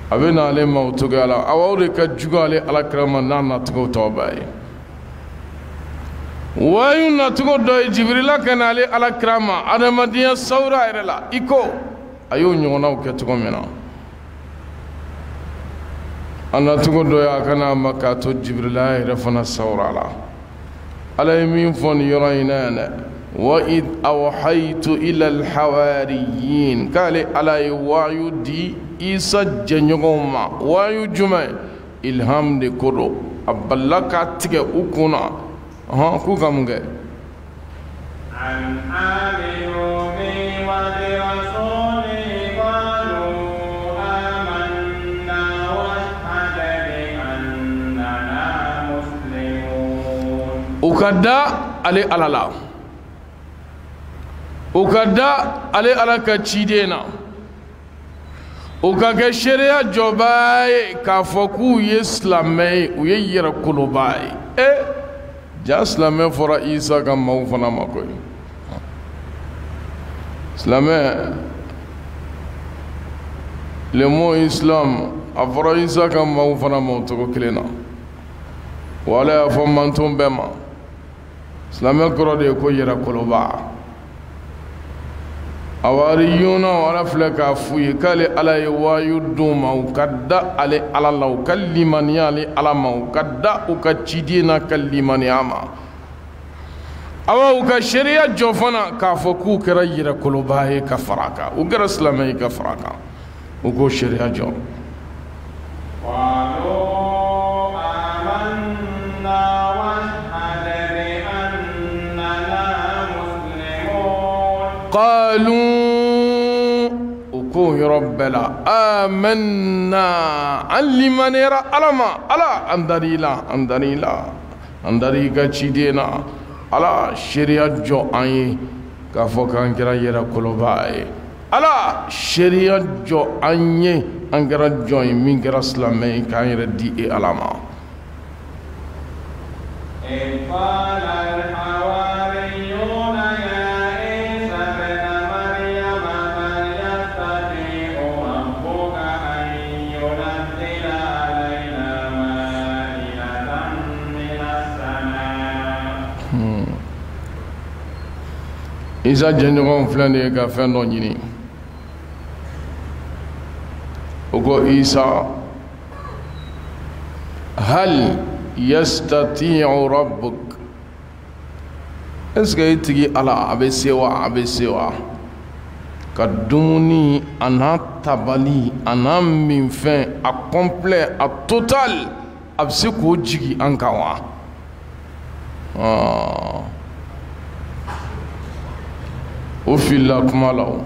abena ale mautuga ala awre ka jugale ala krama nana tugo tobai wayu na tugo do jibrila kanale ala krama adamadiya saura irela iko ayo nyona ke tugo mena ana tugo do ya kana makato jibrila irafana saura ala min fon yurainana وإذ أوحيت إلى الحواريين قال على وايو دي إيسا جنيغوما وايو جمع إلهام دي كرو أبلاكا تيجي أكونا كوكا مغي أن آمنوا بي وبرسولي قالوا آمنا واشهد بأننا مسلمون وكذا علي الله ukada ale alaka chidena ukage sharia jobai ka foku islamai uyira kulubai jaslamai fora isa kam mawfana makoy islamai le mot islam afora isa kam mawfana mawto kilena wala fomantum bema islamai korode ko yira kulubai awariyuna wala flaka fuye kale ala yawayu duma ukadda ale ala law kallimani ali ala ma ukadda ukachidina kallimani ama awa uka sharia jofana ka foku kera yira kulubaye ka faraka ugara islamai ka faraka ugo sharia jo قالوا وكوه ربنا آمنا علمنا يرى ألما ألا أندري كتشيدنا ألا شريعة جو أي كفوك أنكرا يرى كلوباي ألا شريعة جو أي أنكرا جو من كرا سلامي كان يرى دي ألما قال الحواريون Isa jenjogon flende ka fendo nyini ogo Isa hal yastati'u rabbuk eske itigi ala abesewa ka dumuni ana tabali ana min fin a complet a total abse ko jigi an kawa وفي كماله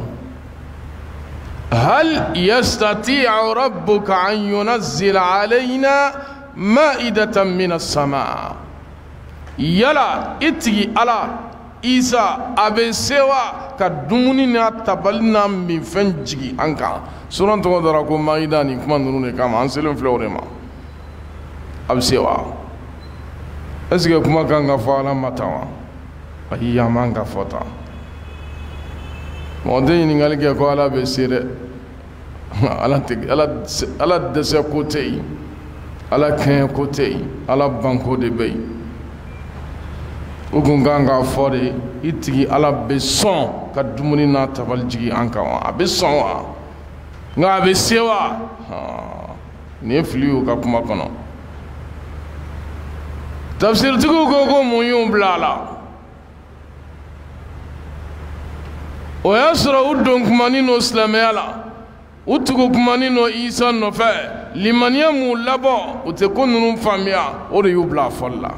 هل يستطيع ربك أن ينزل علينا مائدة من السماء يلا اتي على إيسا أبي سوا كدوني نتبلنا من فنجي أنكا سورة تقدركم مائداني كما نروني كما أنسلم فلوريما أبي سوا أسيكي كما كان غفالا متاوا أهي يامان غفاتا Monde ningali ke ko ala be sire ala dese côté ala ken côté ala banko de bay ugunganga fore itigi ala be son ka dumuni na tabal jigi anka wa be son wa nga be sewa ne fliu ka kuma kono tafsir tugo go mo yum blala o yasra udon kumanino islamiyala utugo kumanino isa no fe limaniya mu labo ute konunu famia o de yubla folla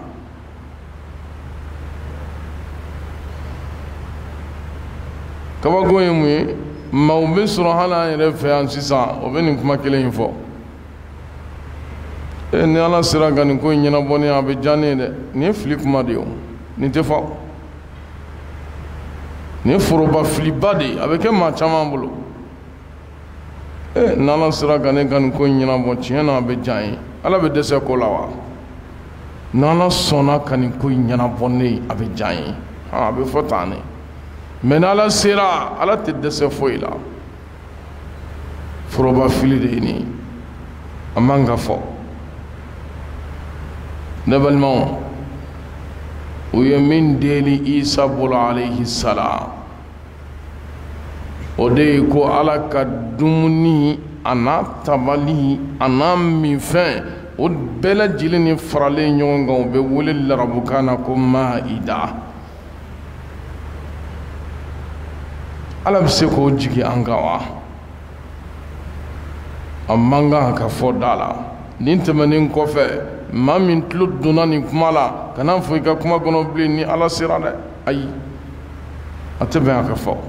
kaba goye mu mawbe sura hala ere fe an sisa o benin kuma kelen info ni ala sira ganin ko nyina boni abe jane de ni fli kuma de o ni tefa ni foroba filiba de a bɛ kɛ maa caman bolo n'ala sera ka ne ka nin ko in ɲɛnabɔ tiɲɛ na a bɛ diya n ye ala bɛ dɛsɛ ko la wa n'ala sɔnna ka nin ko in ɲɛnabɔ ne ye a bɛ diya n ye a bɛ fɔ tan ne mɛ n'ala sera ala tɛ dɛsɛ foyi la foroba fili de ye nin man ka fɔ ne balimaw u ye min deli Isa bolo alayhi salam o de ye ko Ala ka dumuni a n'a tabali a n'a minfɛn o bɛɛ lajɛlen ni faralen ɲɔgɔn kan o bɛ wele larabukan na ko Maida. Ala bɛ se k'o jigi an kan wa? A man kan ka fɔ da la. Nin tɛmɛnen kɔfɛ maa min tulo donna nin kuma la kana fɔ i ka kuma kɔnɔ bilen ni Ala sera dɛ. Ayi, a tɛ bɛn a ka fɔ.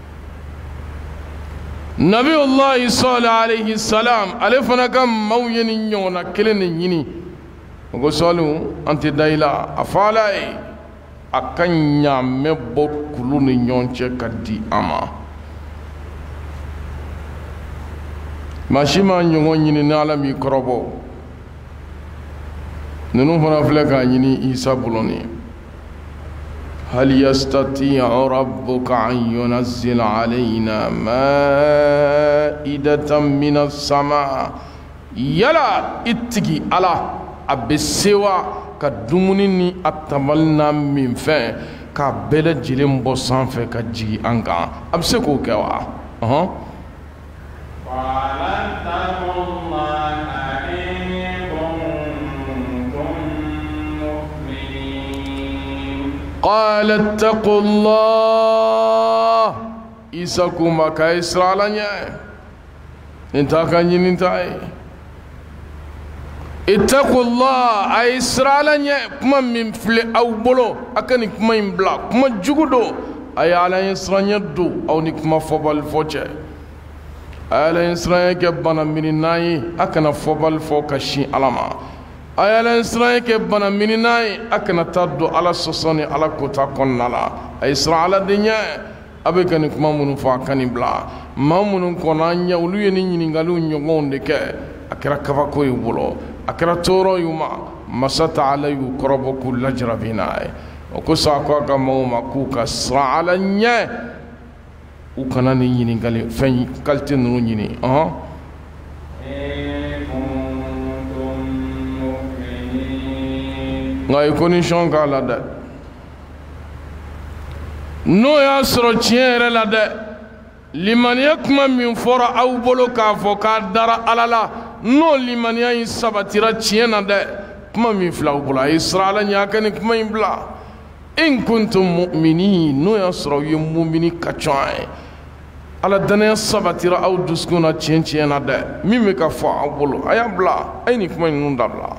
Nabiyullahi Salih alayhi salam ale fana ka maaw ye nin ɲɔgɔnna kelen de ɲini. O ko Salihu an tɛ da i la, a fɔ Ala ye a ka ɲaamɛ bɔ kulu ni ɲɔgɔn cɛ ka di a ma. Maa si ma ɲɔgɔn ɲini ni Ala m'i kɔrɔbɔ. Ninnu fana filɛ k'a ɲini Isa bolo nin ye. هل يستطيع ربك أن ينزل علينا مائدة من السماء يلا اتقي على أبسوا كدمني أتمنى من فين كبل جلم بوسان في كجي أنكا أبسكوا كوا قال اتقوا الله Isa kuma ka Israel nya inta kan yin inta ittaqullah ay Israel nya kuma min fle aw bolo akani kuma in bla kuma jugudo ay ala Israel nya do aw ni kuma fobal foche ala Israel ke bana min nayi akana fobal fo kashi alama ayala Israel ke bana mininai akana taddo ala sosoni ala kota konnala ay Israel dinya abe kan kuma munu fa kanibla mamunu konanya ulu ye nyingalu nyogon de ke akira kava ko yubulo akira toro yuma masata alayu korobo kullu jarabina o ko sa ko ka mawma ku ka Israel nya u kana ni nyingali fen kalte nu nyini ngai condition ka la de no ya soro tiere la de limaniya kuma min fora aw bolo ka fo ka dara alala no limaniya in sabatira tiena de kuma min fla aw bolo Israel nya kan kuma in bla in kuntum mu'minin no ya soro ye mu'mini ka choy ala dana sabatira aw duskuna tiena de mimi ka fo aw bolo aya bla ay ni kuma in ndabla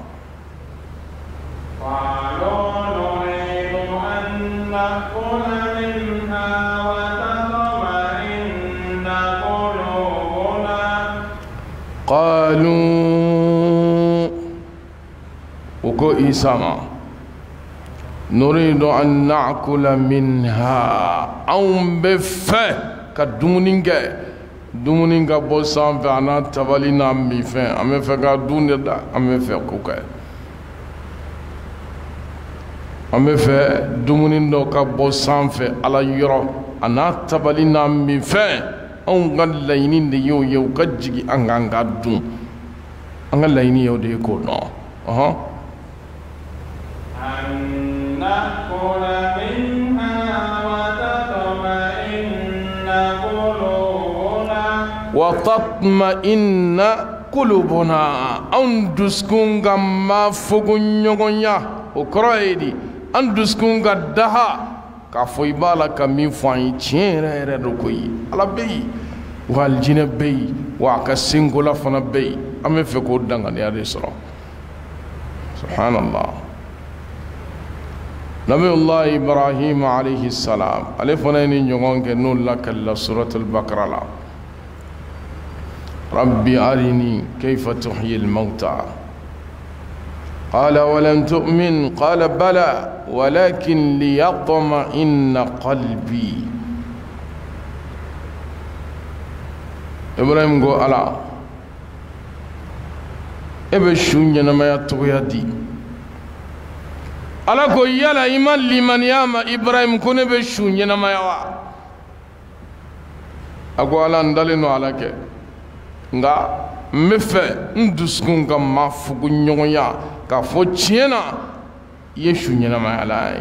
قالوا نريد أن نأكل منها وتطمئن قلوبنا قالوا وكو إيساما نريد أن نأكل منها أو بفه كدومنينغا بوسان فانا تبالينا ميفين أمي فكا دون دا أمي فكوكا an bɛ fɛ dumuni dɔ ka bɔ sanfɛ ala yɔrɔ a n'a tabali n'a minfɛn anw ka laɲini de y'o ye u ka jigin an kan ka dun an ka laɲini y'o de ye k'o dɔn wa tatma'inna qulubuna an dusukun ka ma fogo ɲɔgɔnya o kɔrɔ ye di an dusukun ka daha k'a fɔ i b'a la ka min fɔ an ye tiɲɛ yɛrɛ yɛrɛ de ko ye ala bɛ yen wa alijinɛ bɛ yen wa a ka senkola fana bɛ yen an bɛ fɛ k'o danganiya de sɔrɔ subhanallah nabiyullah ibrahim alayhi salam ale fana ye ni ɲɔgɔn kɛ n'o lakalila suratul bakara la rabbi arini kayfa tuhyil mawta قال ولم تؤمن قال بلى ولكن ليطمئن قلبي إبراهيم قال ألا إبشون ينما يتويا دي ألا كو يلا إيمان لمن ياما إبراهيم كون إبشون ينما يوا أقول ألا ندلنو على كي nga mefe nduskun ka mafugu nyonya ka fo tiena yeshu nyina ma alai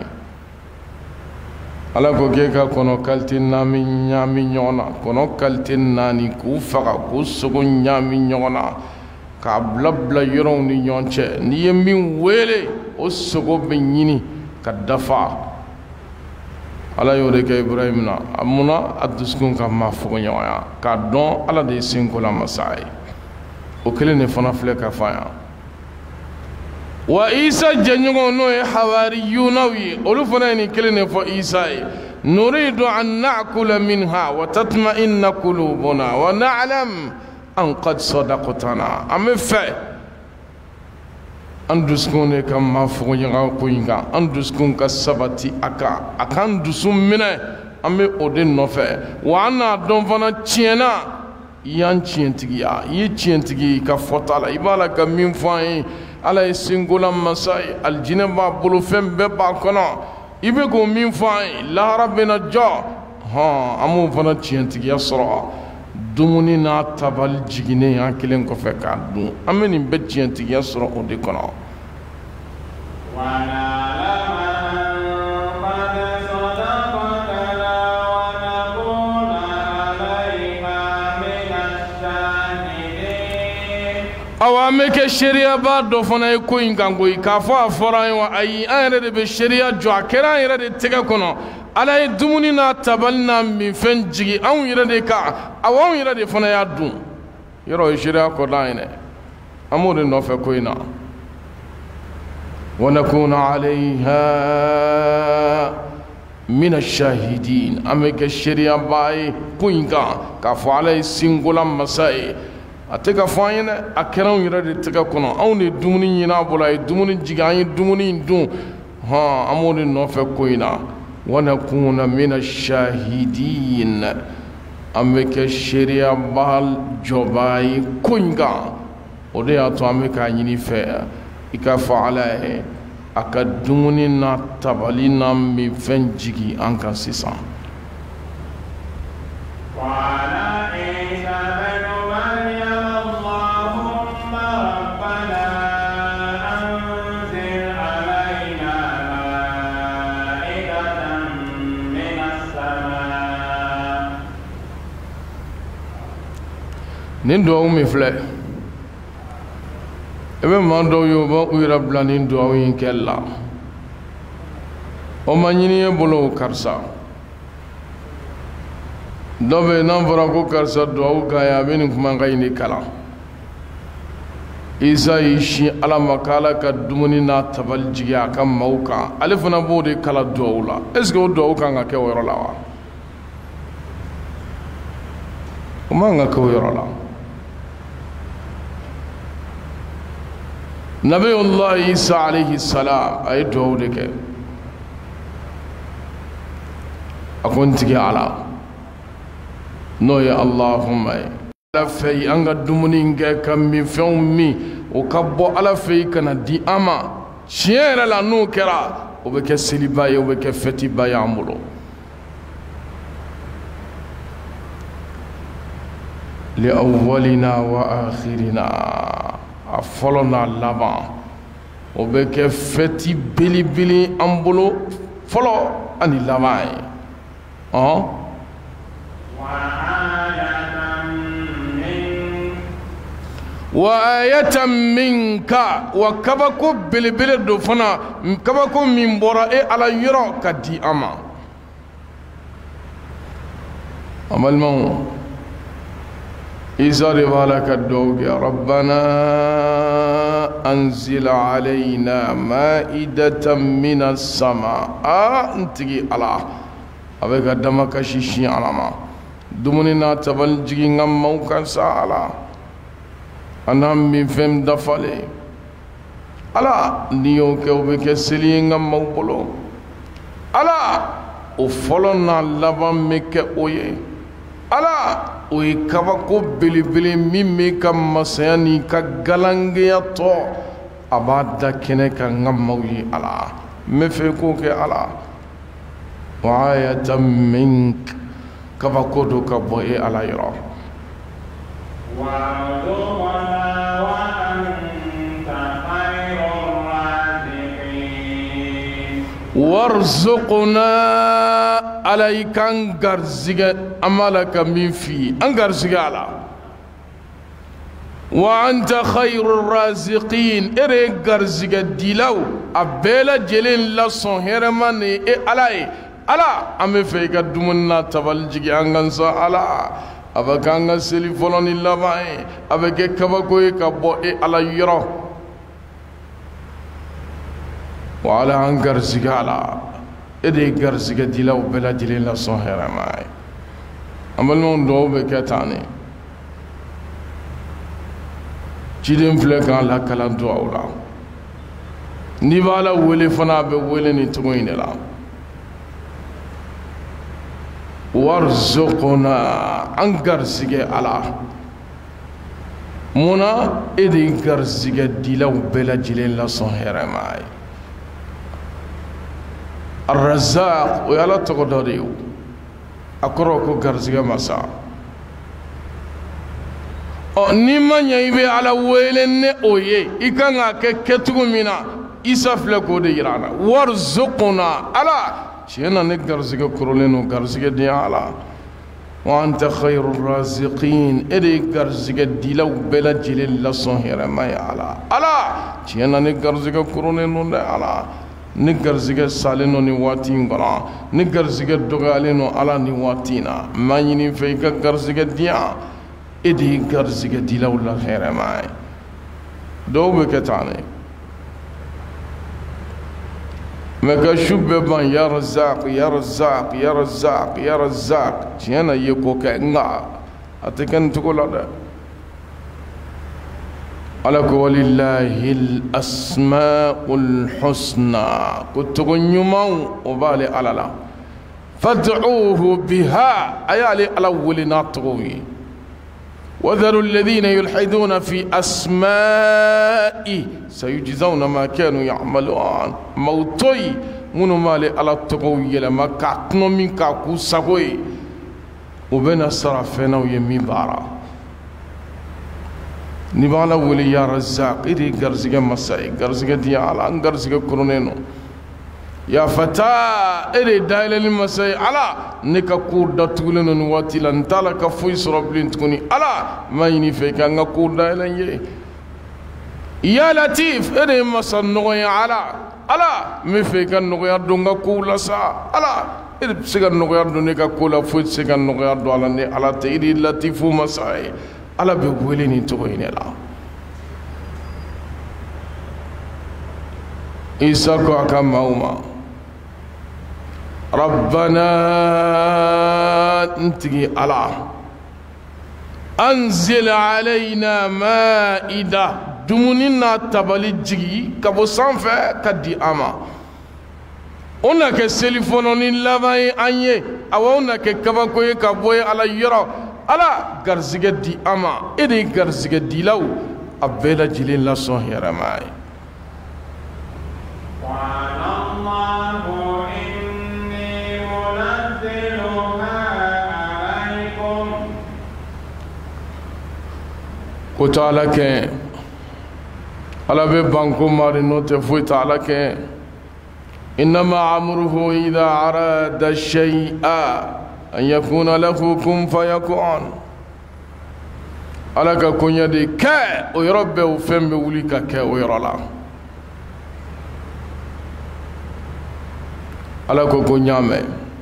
ala ko ke ka kono kaltin na mi nyami nyona kono kaltin na ni ku faga ku sugu nyami nyona ka blabla yoron ni nyonche ni yemin wele o sugu benyini ka dafa ala yore ke ibrahim na amuna aduskun ka mafugu nyoya ka don ala de sinkola masai o kele ne fana fle ka faya wa isa janyo no e hawariyuna wi olu fana ni kele ne fo isa nuridu an na'kula minha wa tatma'inna qulubuna wa na'lam an qad sadaqtana amefa anduskun ne kam mafugo nyaga ko inga anduskun ka sabati aka akan dusum mine ame ode no fe wa na don fana tiena yan tientigiya yi tientigi ka fotala ibala ka min fai ala singulam masai aljina ba bulu fembe ba kono ibe ko min fai la rabbina ja ha amu fana tientigiya soro dumuni na tabal jigine ya kilen ko fe ka dum ameni be tientigiya soro o de kono awa meke sharia ba do fana ko ingango ka fa fora wa ayi ayre de be sharia jo akera ayre de tega kono ala e dumuni na tabalna min fen jigi an yire de ka awan yire de fana ya dum yoro sharia ko daine amode no fe ko ina wa nakuna alaiha min ash-shahidin ameke sharia ba ko inga ka fa ala singulam masai ateka fanyene akeran yira de teka kono awne dumuni nyina bola e dumuni jiganyi dumuni ndun ha amone no fe koina wana kuna mina shahidin ameke sharia bal jobai kunga ode ato ameka nyini fe ika faala aka dumuni na tabalina mi fenjigi anka sisa nin duwawu min filɛ i bɛ maa dɔw ye u bɛ u yɛrɛ bila nin duwawu in kɛli la o ma ɲini ye bolo karisa dɔ bɛ yen n'an fɔra ko karisa duwawu k'a ye a bɛ nin kuma ka ɲini kalan isa y'i sin ala ma k'ala ka dumuni n'a tabali jigi a ka maaw kan ale fana b'o de kala duwawu la est ce que o duwawu kan ka kɛ o yɔrɔ la wa o man ka kɛ o yɔrɔ la Nabiyullah Isa alayhi salam ay duwawu de kɛ a ko n tigi ala n'o ye Allahumma ye ala fɛ an ka dumuni kɛ ka min fɛnw min o ka bɔ ala fɛ kana di an ma tiɲɛ yɛrɛ la n'o kɛra o bɛ kɛ seliba ye o bɛ kɛ fɛtiba ye an bolo li awwalina wa akhirina a fɔlɔ n'a laban o bɛ kɛ fɛti belebele an bolo fɔlɔ ani laban ye wa ayatan minka wa kabako belebele do fana kabako min bɔra e ala yɔrɔ ka di an ma an balimaw Isa de b'a la ka duwawu kɛ rabbana anzil alayna ma'idatan minas sama n tigi ala a bɛ ka damakasi sin ala ma dumuni n'a tabali jigi n ka maaw kan sa ala an n'an min fɛn dafalen ala n'i y'o kɛ o bɛ kɛ seli ye n ka maaw bolo ala o fɔlɔ n'a laban bɛ kɛ o ye ala o ye kabako belebele min bɛ ka masaya ni ka galangeya tɔ a b'a da kɛnɛ kan n ka maaw ye ala n bɛ fɛ k'o kɛ ala wa ayatan mink kabako do ka bɔ e ala yɔrɔ وارزقنا وأنت خير الرازقين وارزقنا عليك أنغرزك أمالك من في أنغرزك على وأنت خير الرازقين إري غرزك ديلو أبلا جلين لسون هرماني ألاي ألا أمي فيك دمنا تبالجك أنغنسا ألا أبك أنغ سلي فلان اللبعي أبك كبكوي كبو ألا يرو وعلى أنغرزك على إري غرزك ديلو بلا جلين لسون هرماني أمال من دو بكتاني ciden filɛ kan lakalan duwaw la n'i b'a la wele fana a bɛ wele nin cogo in de la warzuqna an garizigɛ ala munna e de garizigɛ dilaw bɛɛ lajɛlen lasɔn hɛrɛma ye arrazaq o ye ala tɔgɔ dɔ de ye a kɔrɔ ko garizigɛ masa ni ma ɲɛ i bɛ ala wele ne o ye i kan k'a kɛ kɛcogo min na isa filɛ k'o de yira an na warzuqna ala tiɲɛ na ne garizigɛ kɔrɔlen don garizigɛ di ala wa anta khayru raziqin e de ye garizigɛ dilaw bɛɛ lajɛlen lasɔn hɛrɛma ye ala tiɲɛ na ne garizigɛ kɔrɔlen don dɛ ala ne garizigɛ salen don nin waati in kɔnɔ ne garizigɛ dɔgɔyalen don ala nin waati in na n b'a ɲini fɛ i ka garizigɛ di yan e de ye garizigɛ dilaw la hɛrɛma ye dɔw bɛ kɛ tan ne mɛ ka su bɛɛ ban ya razaq ya razaq ya razaq ya razaq tiɲɛ na i ye ko kɛ nka a tɛ kɛ nin cogo la dɛ ala ko walillahi al-asma'ul husna ko togo ɲumanw o b'ale ala la fad'uhu biha a y'ale ala wele n'a tɔgɔw ye وذروا الذين يلحدون في أسمائه سيجزون ما كانوا يعملون موتوي منو مالي على التقوي لما كاتنو من كاكو سقوي وبين الصرفين ويمي بارا نبالا ولي يا رزاق إذي قرزق مسائي قرزق ديالا قرزق كرونينو يا فتاة إلي دايل المساي على نكا كور دا تقولن نواتي لن تالك فويس ربلين تكوني على ما يني فيك أنك كور دايل يا لطيف إلي مسا نغي على مفيك نغي دونغا كولا سا على إلي بسيكا نغي دونغا كولا فويس سيكا نغي دو على تيري لطيف مساي على بيقوليني تغيني لا إيساكو أكام موما ربنا انتقي على أنزل علينا مائدة دمونينا تبالي جيجي كبو سانفة كدي أما ona ke selifono ni lavai anye awona ke kabakoye kaboye ala yoro ala garzige di ama ede garzige di law abela jilin la son yaramai ko taala ke ala be banko mari note fu taala ke إنما عمره إذا أراد الشيء أن يكون له كن فيكون على كونيا دي كا ويربي وفهم وليك كا ويرلا على كونيا مي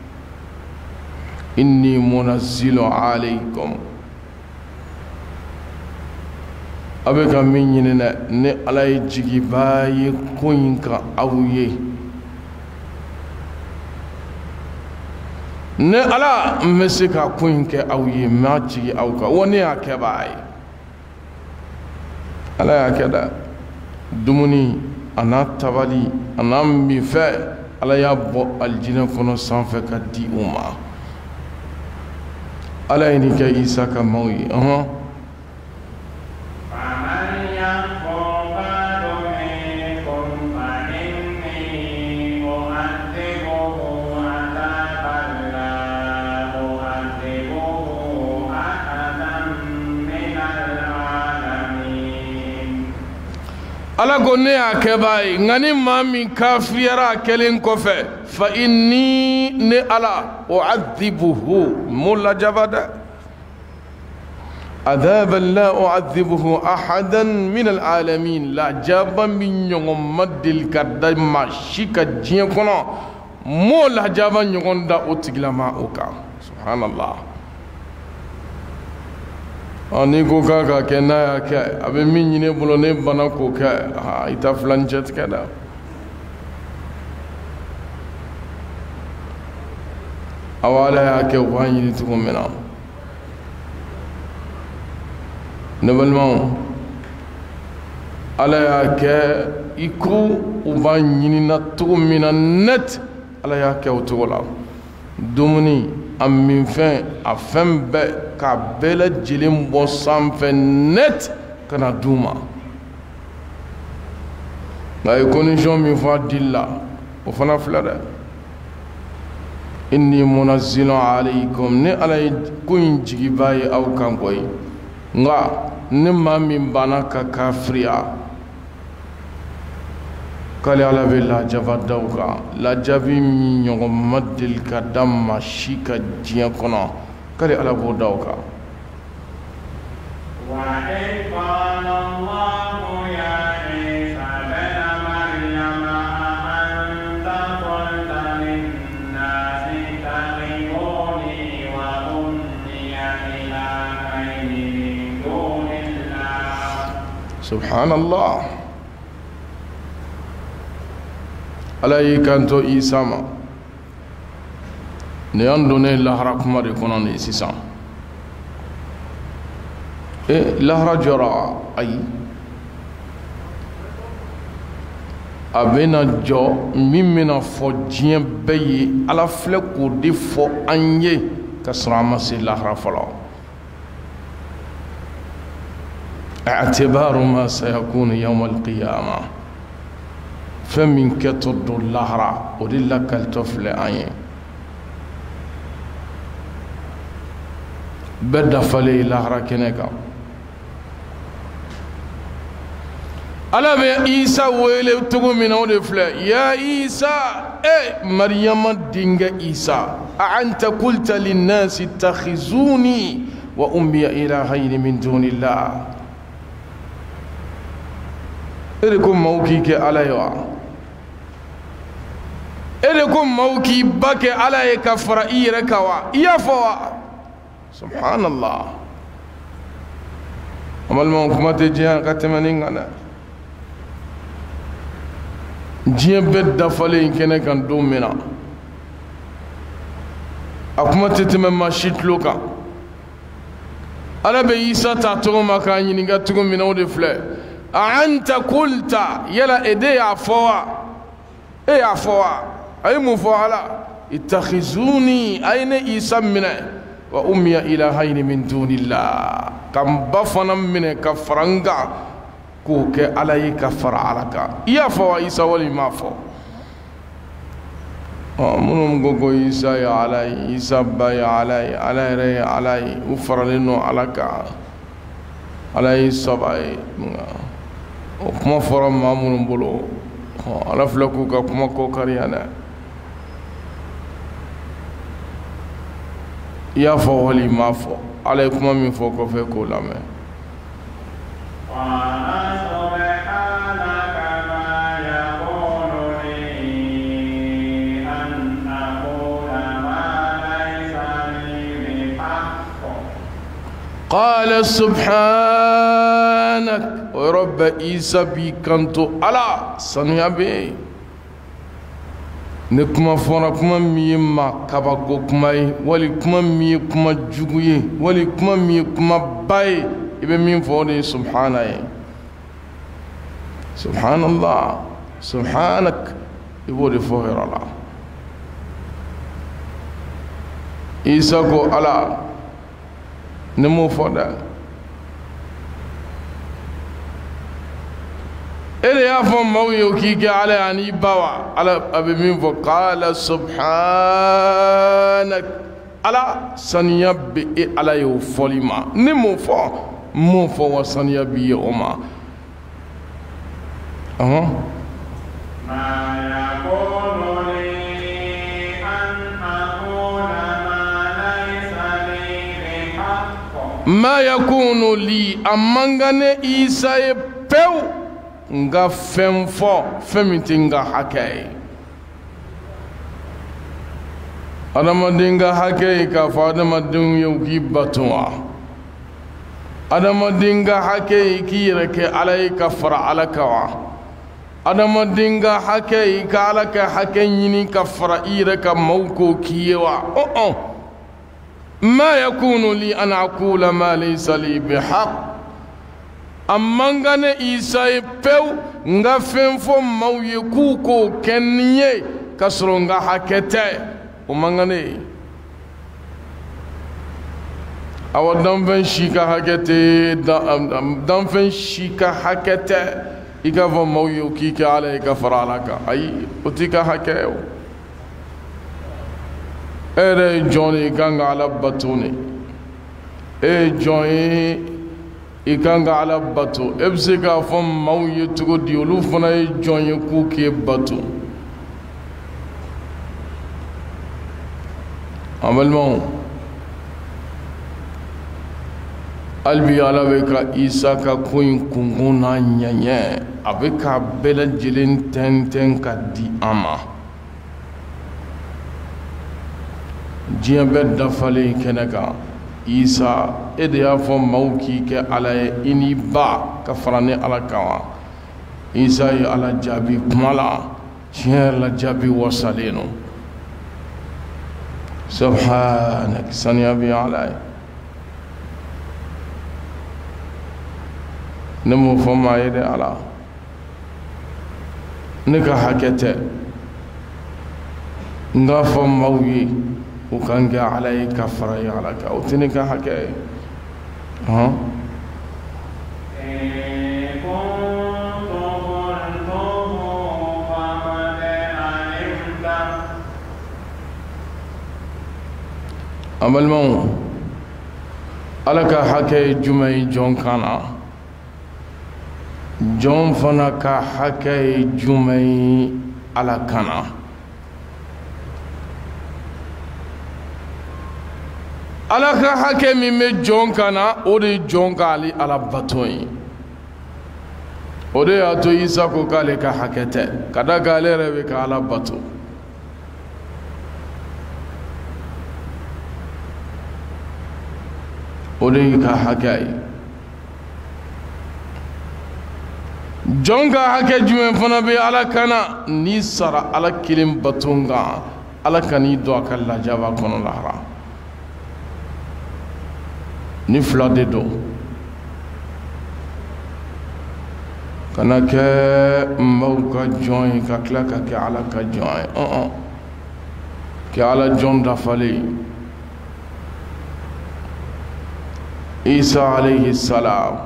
إني منزل عليكم أبيك منينا ني على يجي باي كونيكا أويه ne ala mese ka kun ke aw ye ma ci aw ka woni ya ke baay ala ya ke da dumuni ana tabali ana mi fe ala ya bo aljina kono sanfɛ ka di uma ala ni ke isa ka mawi ala ko ne y'a kɛ b'a ye nka ni maa min kafiriyara a kɛlen kɔfɛ fa inni ne ala u'adhibuhu m'o lajaba dɛ adhaban la u'adhibuhu ahadan min al-alamin lajaba min ɲɔgɔn ma deli ka da maa si ka diɲɛ kɔnɔ m'o lajaba ɲɔgɔn da o tigilama o kan subhanallah. N'i ko k'a ka kɛ n'a y'a kɛ a bɛ min ɲini bolo ne bana k'o kɛ i ta filancɛ tigɛ dɛ. Awa ala y'a kɛ u b'a ɲini cogo min na ne balimaw ala y'a kɛ i ko u b'a ɲinina cogo min na net ala y'a kɛ o cogo la dumuni a minfɛn a fɛn bɛɛ k'a bɛɛ lajɛlen bɔ sanfɛ net ka na d'u ma nka a ye condition min fɔ a dili la o fana filɛ dɛ inni munazzilun alaykum ne ala ye ko in jigibaa ye aw kan koyi nka ne maa min banna ka kafiriya k'ale ala bɛ lajaba da o kan lajabi min ɲɔgɔn ma deli ka da maa si ka diɲɛ kɔnɔ k'ale ala b'o da o kan. وإذ قال الله يا عيسى ابن مريم أأنت قلت للناس اتخذوني وأمي إلهين من دون الله. سبحان الله. ala y'i kanto Isa ma ne y'an donnen lahara kuma de kɔnɔ nin sisan lahara jɔra ayi a bɛna jɔ min bɛna fɔ diɲɛ bɛɛ ye ala filɛ k'o de fɔ an ye ka sɔrɔ an ma se lahara fɔlɔ i'tibaru ma sayakunu yawma al-qiyamah fɛn min kɛtɔ don lahara o de lakalitɔ filɛ an ye bɛɛ dafalen lahara kɛnɛ kan ala bɛ Isa wele cogo min na o de filɛ ya Isa Mariyama denkɛ Isa a anta qulta linnasi ittakhizuni wa ummiya ilahayni min dunillah e de ko maaw k'i kɛ ala ye wa e de ko maaw k'i ba kɛ ala ye ka fara i yɛrɛ kan wa i y'a fɔ wa subhanallah an balimaw kuma tɛ diɲɛ ka tɛmɛ nin kan dɛ diɲɛ bɛɛ dafalen kɛnɛ kan don min na a kuma tɛ tɛmɛ maa si tulo kan ala bɛ Isa ta tɔgɔ ma k'a ɲininka cogo min na o de filɛ a anta qulta yala e de y'a fɔ wa e y'a fɔ wa a ye mun fɔ ala ittakhizuni a ye ne Isa minɛ wa ummiya ilahayni min dunillah ka n ba fana minɛ ka fara n kan k'o kɛ ala ye ka fara ala kan i y'a fɔ wa Isa wali m'a fɔ minnu ko ko Isa ye ala ye Isa ba ye ala ye ala yɛrɛ ye ala ye u faralen don ala kan ala ye saba ye o kuma fɔra maa minnu bolo ala filɛ k'u ka kuma ko kariya dɛ i y'a fɔ wali m'a fɔ ala ye kuma min fɔ kɔfɛ k'o lamɛn قال سبحانك ورب عيسى بكنتو على سنيابي نكما فونا كما ميما كاباكو كماي ولي كما مي كما جوغي ولي كما مي كما باي ابن مين فوني سبحانه سبحان الله سبحانك يبودي فوهر الله عيسى كو على نمو فودا إلي يافهم مويو كيكي على أني باوا على أبي مين فقال سبحانك على سنيابي على يوفوليما نمو فو مو فو وسنيابي يوما ما يكون لي أمانغاني إيسا بيو nga fɛn fɔ fɛn min tɛ n ka hakɛ ye adamaden ka hakɛ ye k'a fɔ adamadenw ye u k'i bato wa adamaden ka hakɛ ye k'i yɛrɛ kɛ ala ye ka fara ala kan wa adamaden ka hakɛ ye ka ala ka hakɛ ɲini ka fara i yɛrɛ ka maaw k'o k'i ye wa ما يكون لي أن أقول ما ليس لي بحق amangane isaye pew nga fenfo mawye kuko kenye kasoro nga hakete o mangane awa danfen shika hakete danfen shika hakete ika fo mawye kike ala ika faralaka ay utika hakeo ere joni ganga ala batuni e joni i kan ka ala bato e bɛ se k'a fɔ maaw ye cogo di olu fana ye jɔn ye k'u k'e bato an balimaw hali bi ala bɛ ka isa ka ko in kunkun n'a ɲɛɲɛ a bɛ k'a bɛɛ lajɛlen tɛntɛn ka di an ma diɲɛ bɛɛ dafalen kɛnɛ kan isa e de y'a fɔ maaw k'i kɛ ala ye i n'i ba ka fara ni ala kan wa isa ye ala jaabi kuma la tiɲɛ yɛrɛ la jaabi wasalen no subhanak saniya bɛ ala ye ne m'o fɔ maa ye dɛ ala ne ka hakɛ tɛ n k'a fɔ maaw ye u kan kɛ ala ye ka fara ye ala kan o tɛ ne ka hakɛ ye an balimaw ala ka hakɛ ye jumɛn ye jɔn kan na jɔn fana ka hakɛ ye jumɛn ye ala kan na ala ka hakɛ min bɛ jɔn kan na o de ye jɔn k'ale ala bato ye o de y'a to isa ko k'ale ka hakɛ tɛ ka da kan ale yɛrɛ bɛ ka ala bato o de y'i ka hakɛ ye jɔn ka hakɛ jumɛn fana bɛ ala kan na n'i sara ala kelen bato kan ala ka n'i don a ka lajaba kɔnɔ lahara ni fila de don kana kɛ maaw ka jɔn ye ka tila ka kɛ ala ka jɔn ye kɛ ala jɔn dafalen isa alayhi salam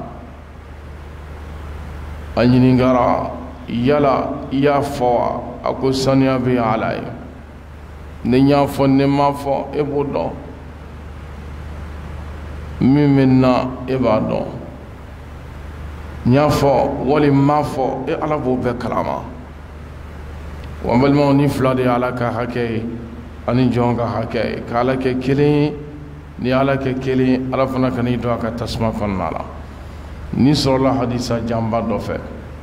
a ɲininkara yala i y'a fɔ wa a ko saniya bɛ ala ye ne y'a fɔ ne m'a fɔ e b'o dɔn min bɛ na e b'a dɔn n y'a fɔ wali n m'a fɔ e ala b'o bɛɛ kalama wa n balimaw ni fila de ye ala ka hakɛ ye ani jɔn ka hakɛ ye ka ala kɛ kelen ye ni ala kɛ kelen ye ala fana ka n'i don a ka tasuma kɔnɔna la ni sɔrɔla hadisa janba dɔ fɛ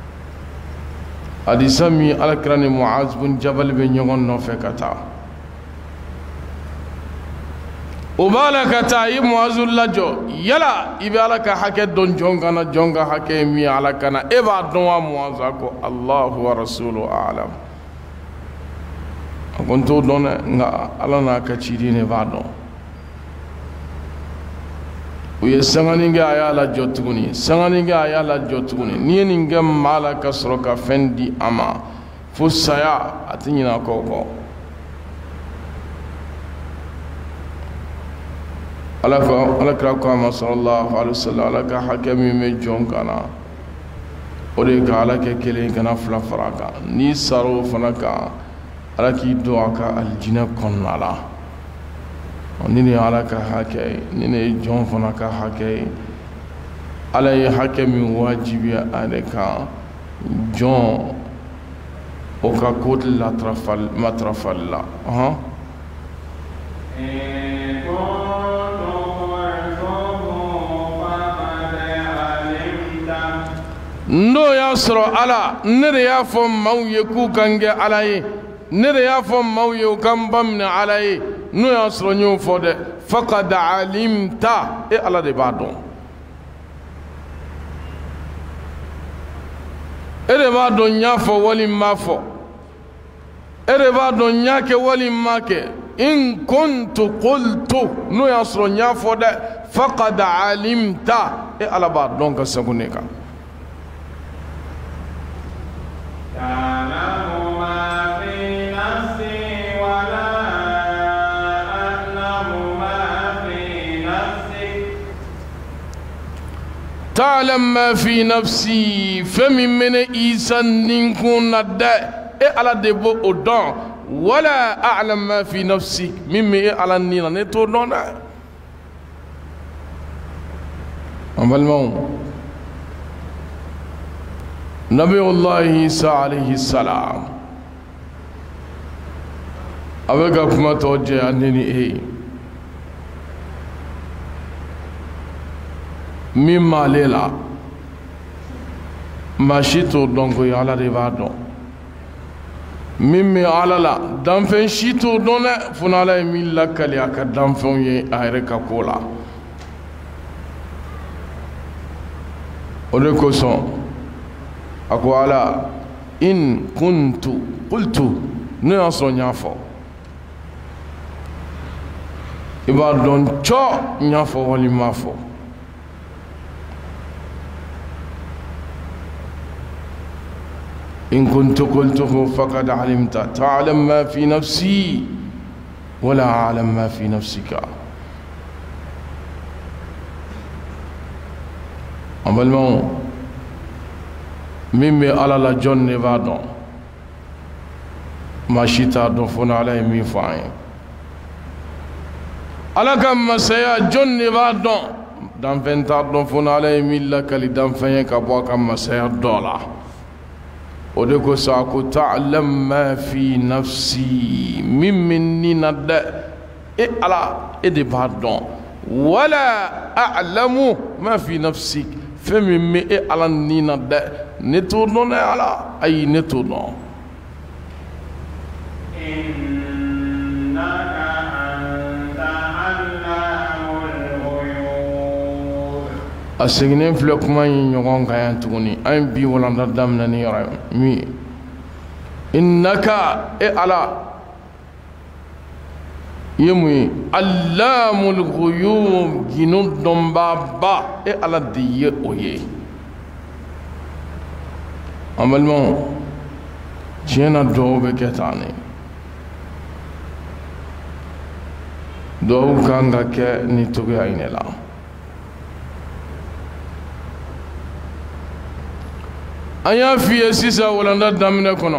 hadisa min alakira ni Muaz bin Jabal bɛ ɲɔgɔn nɔfɛ ka taa o b'a la ka taa i Muazu lajɔ yala i bɛ ala ka hakɛ dɔn jɔn kan na jɔn ka hakɛ ye min ye ala kan na e b'a dɔn wa Muazu a ko Allahu wa rasuluhu a'lam a ko n t'o dɔn dɛ nka ala n'a ka ciden de b'a dɔn u ye sangani kɛ a y'a lajɔ tuguni sangani kɛ a y'a lajɔ tuguni n'i ye nin kɛ maa la ka sɔrɔ ka fɛn di a ma fo saya a tɛ ɲinɛ a kɔ kɔ alakira ko a ma sallallahu alaihi wasallam ala ka hakɛ min bɛ jɔn kan na o de ye ka ala kɛ kelen kana fila fara a kan n'i sara o fana kan ala k'i don a ka alijinɛ kɔnɔna la ni ne ye ala ka hakɛ ye ni ne ye jɔn fana ka hakɛ ye ala ye hakɛ min wajibiya ale kan jɔn o ka ko matarafali la n'o y'a sɔrɔ ala ne de y'a fɔ maaw ye k'u kan kɛ ala ye ne de y'a fɔ maaw ye u kan baminɛ ala ye n'o y'a sɔrɔ n y'o fɔ dɛ faqad alimta ala de b'a dɔn e de b'a dɔn n y'a fɔ wali n m'a fɔ e de b'a dɔn n y'a kɛ wali n m'a kɛ in kuntu qultu n'o y'a sɔrɔ n y'a fɔ dɛ faqad alimta ala b'a dɔn ka segu ne kan تعلم ما في نفسي ولا أعلم ما في نفسك تعلم ما في نفسي فمن إيسان نكون ندى على دبو أدان ولا أعلم ما في نفسك مما على النيل نتورنا أما المهم نبي الله عيسى عليه السلام أبغى كم توجه أنني مما ليلا ما شيتو دونكو يالا ريبادو مما على لا دامفن شيتو دونا فنالا ميلا كليا كدامفن يه أهريكا كولا أولكوسون ako ala in kuntu qultu ne y'a sɔrɔ n y'a fɔ i b'a dɔn cɔ n y'a fɔ wali n m'a fɔ in kuntu qultuhu faqad alimta ta'lam ma fi nafsi wala a'lam ma fi nafsika an balimaw min bɛ ala la jɔn de b'a dɔn maa si t'a dɔn fo n'ala ye min fɔ an ye ala ka masaya jɔn de b'a dɔn danfɛn t'a dɔn fo n'ala ye min lakali danfɛn ye ka bɔ a ka masaya dɔ la o de kosɔn a ko ta'lam ma fi nafsi min bɛ nin na dɛ e ala e de b'a dɔn wala a'lamu ma fi nafsi fɛn min bɛ e ala nin na dɛ ne t'o dɔn dɛ ala ayi ne t'o dɔn a seginnen filɛ kuma in ɲɔgɔn kan yan tuguni an ye bi walanda daminɛ ni yɔrɔ min ye innaka e ala ye mun ye allamul ghuyub ginu dɔnbaaba e ala de ye o ye an balimaw tiɲɛ na duwawu bɛ kɛ tan ne duwawu kan ka kɛ ni cogoya in de la an y'a f'i ye sisan walanda daminɛ kɔnɔ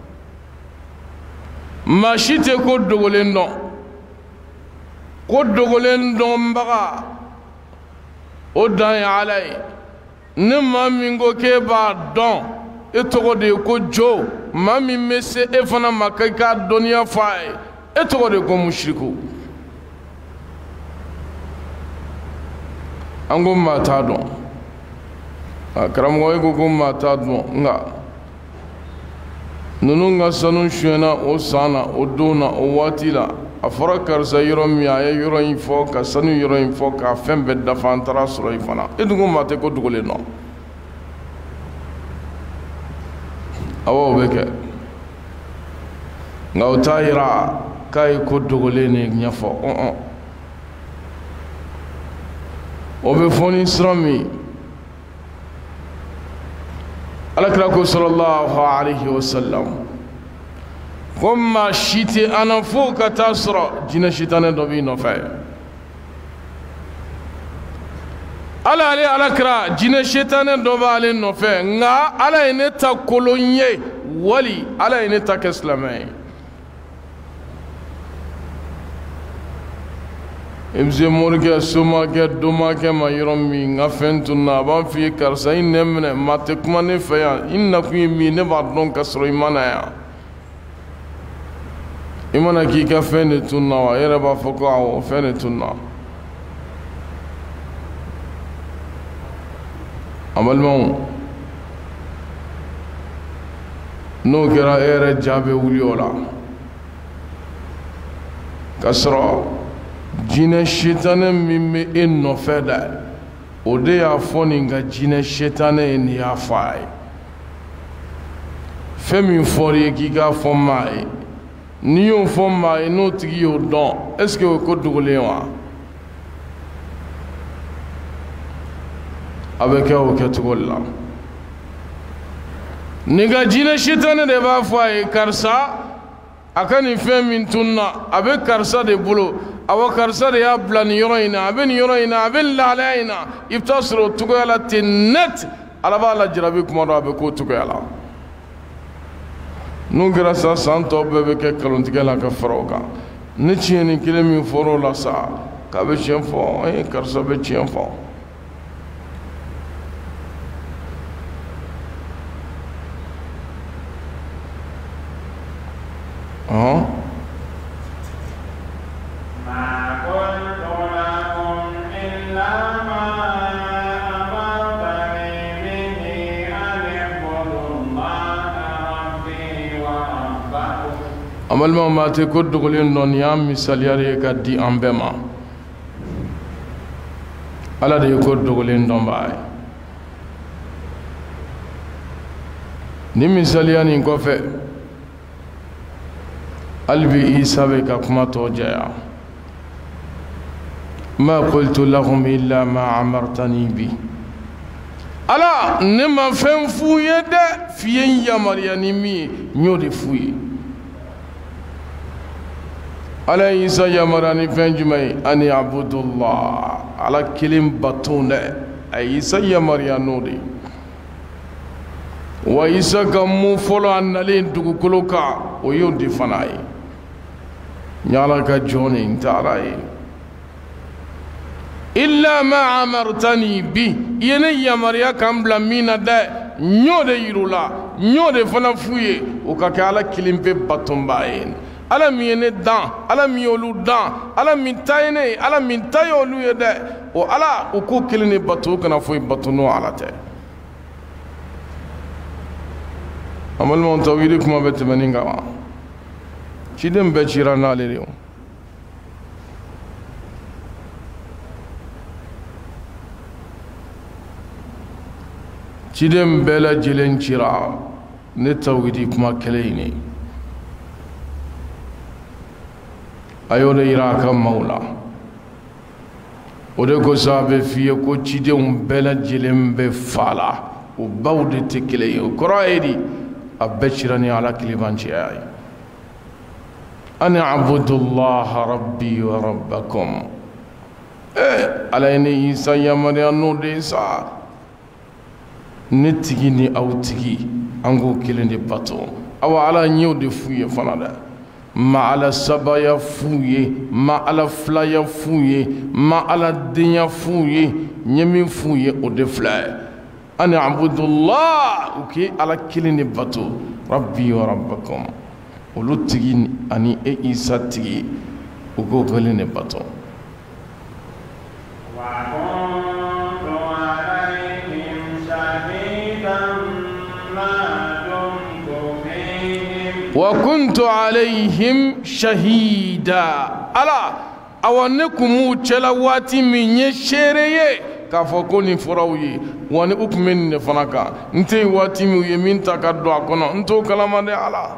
maa si tɛ ko dogolen dɔn ko dogolen dɔnbaga o dan ye ala ye ne maa min ko k'e b'a dɔn e tɔgɔ de ye ko jo maa min bɛ se e fana ma k'i ka dɔnniya fɔ a ye e tɔgɔ de ye ko musiriku an ko maa t'a dɔn karamɔgɔ e ko maa t'a dɔn nka ninnu ka sanu suyɛnna o san na o don na o waati la a fɔra karisa yɔrɔ min a ye yɔrɔ in fɔ ka sanu yɔrɔ in fɔ k'a fɛn bɛɛ dafa an taara sɔrɔ yen fana e dun ko maa tɛ ko dogolen dɔn awɔ o bɛ kɛ nka o t'a yira k'a ye ko dogolen de ɲɛfɔ o bɛ fɔ ni sira min alakira ko sallallahu alaihi wasallam ko maa si tɛ an na fo ka taa sɔrɔ jinɛ sitanɛ dɔ b'i nɔfɛ ale alakira jinɛ sitanɛ dɔ b'ale nɔfɛ nka ala ye ne ta kolon ye wali ala ye ne ta kɛ silamɛ ye imse morke somake domake ma yɔrɔ min ŋa fɛn tunna a b'a f'i ye karisa i nɛ minɛ maa tɛ kuma ne fɛ yan i nakun ye min ne b'a dɔn ka sɔrɔ i ma na yan i mana k'i ka fɛn de tunna wa e yɛrɛ b'a fɔ ko awɔ fɛn de tunna a balimaw n'o kɛra e yɛrɛ ja bɛ wuli o la ka sɔrɔ jinɛ setanɛ min bɛ e nɔfɛ dɛ o de y'a fɔ nin ka jinɛ setanɛ ye nin y'a fɔ a ye fɛn min fɔra i ye k'i k'a fɔ maa ye n'i y'o fɔ maa ye n'o tigi y'o dɔn est-ce que o ye ko dogolen wa a bɛ kɛ o kɛcogo de la nin ka jinɛ setanɛ de b'a fɔ a ye karisa a ka nin fɛn min tunna a bɛ karisa de bolo awɔ karisa de y'a bila nin yɔrɔ in na a bɛ nin yɔrɔ in na a bɛ nin lahalaya in na i bɛ taa sɔrɔ o cogoya la ten net ala b'a lajarabi kuma dɔ a bɛ k'o cogoya la n'o kɛra sa san tɔ bɛɛ bɛ kɛ nkalontigɛ la ka fara o kan ni tiɲɛni kelen min fɔra o la sa k'a bɛ tiɲɛ fɔ karisa bɛ tiɲɛ fɔ amalima maa tɛ ko dogolen dɔn nin y'a misaliya de ye ka di an bɛɛ ma ala de ye ko dogolen dɔnbaa ye ni misaliya nin kɔfɛ hali bi isa bɛ ka kuma tɔ jɛya ma qultu lahum illa ma amartani bi ala ne ma fɛn f'u ye dɛ f'i ye n yamariya ni min ye n y'o de f'u ye ala ye isa yamariya ni fɛn jumɛn ye ani abudullah ala kelen baton dɛ a ye isa yamariya n'o de wa isa ka mun fɔlɔ a nalen dugukolo kan o y'o de fana ye n y'ala ka jɔn de n tɛ ala ye illa ma amartani bi i ye ne yamariya kan bila min na dɛ n y'o de yir'u la n y'o de fana f'u ye o ka kɛ ala kelen pe batonba ye ala min ye ne dan ala min y'olu dan ala min ta ye ne ye ala min ta ye olu ye dɛ o ala o ko kelen de bato kana foyi bato n'o ala tɛ an balimaw tawhidi kuma bɛ tɛmɛnin kan wa ciden bɛɛ cira n'ale de ye ciden bɛɛ lajɛlen cira ne tawhidi kuma kelen in ye a y'o de yira a ka maaw la o de kosɔn a bɛ f'i ye ko cidenw bɛɛ lajɛlen bɛ fa la o baw de tɛ kelen ye o kɔrɔ ye di a bɛɛ cira ni ala kilimanciya ye ani abudullaha rabbi wa rabbakum ala ye ne isa yamariya n'o de ye sa ne tigi ni aw tigi an k'o kelen de bato awa ala n y'o de f'u ye fana dɛ ma ala sabaya f'u ye ma ala filaya f'u ye ma ala denya f'u ye n ye min f'u ye o de fila ye ani abudullah u k'i ala kelen de bato rabbi wa rabbakum olu tigi ani e isa tigi u k'o kelen de bato wa kuntu alayhim shahida ala awa ne kun m'u cɛla waati min ye seere ye k'a fɔ ko nin fɔra u ye wa ni u tun bɛ nin de fana kan n tɛ yen waati min u ye min ta ka don a kɔnɔ n t'o kalama dɛ ala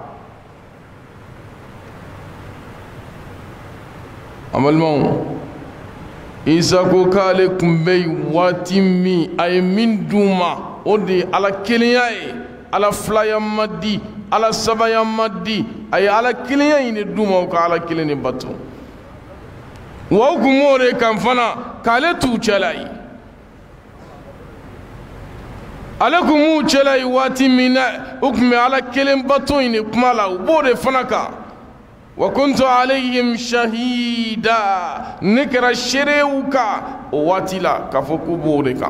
an balimaw isa ko k'ale tun bɛ yen waati min a ye min d'u ma o de ye ala kelenya ye ala filaya ma di ala sabaya ma di a ye ala kelenya in de d'u ma o ka ala kelen de bato wa u kun b'o de kan fana k'ale t'u cɛla ye ale kun m'u cɛla ye waati min na u kun bɛ ala kelen bato in de kuma la u b'o de fana kan وكنت عليهم شهيدا نكر الشريوك واتلا كفوكو بوريكا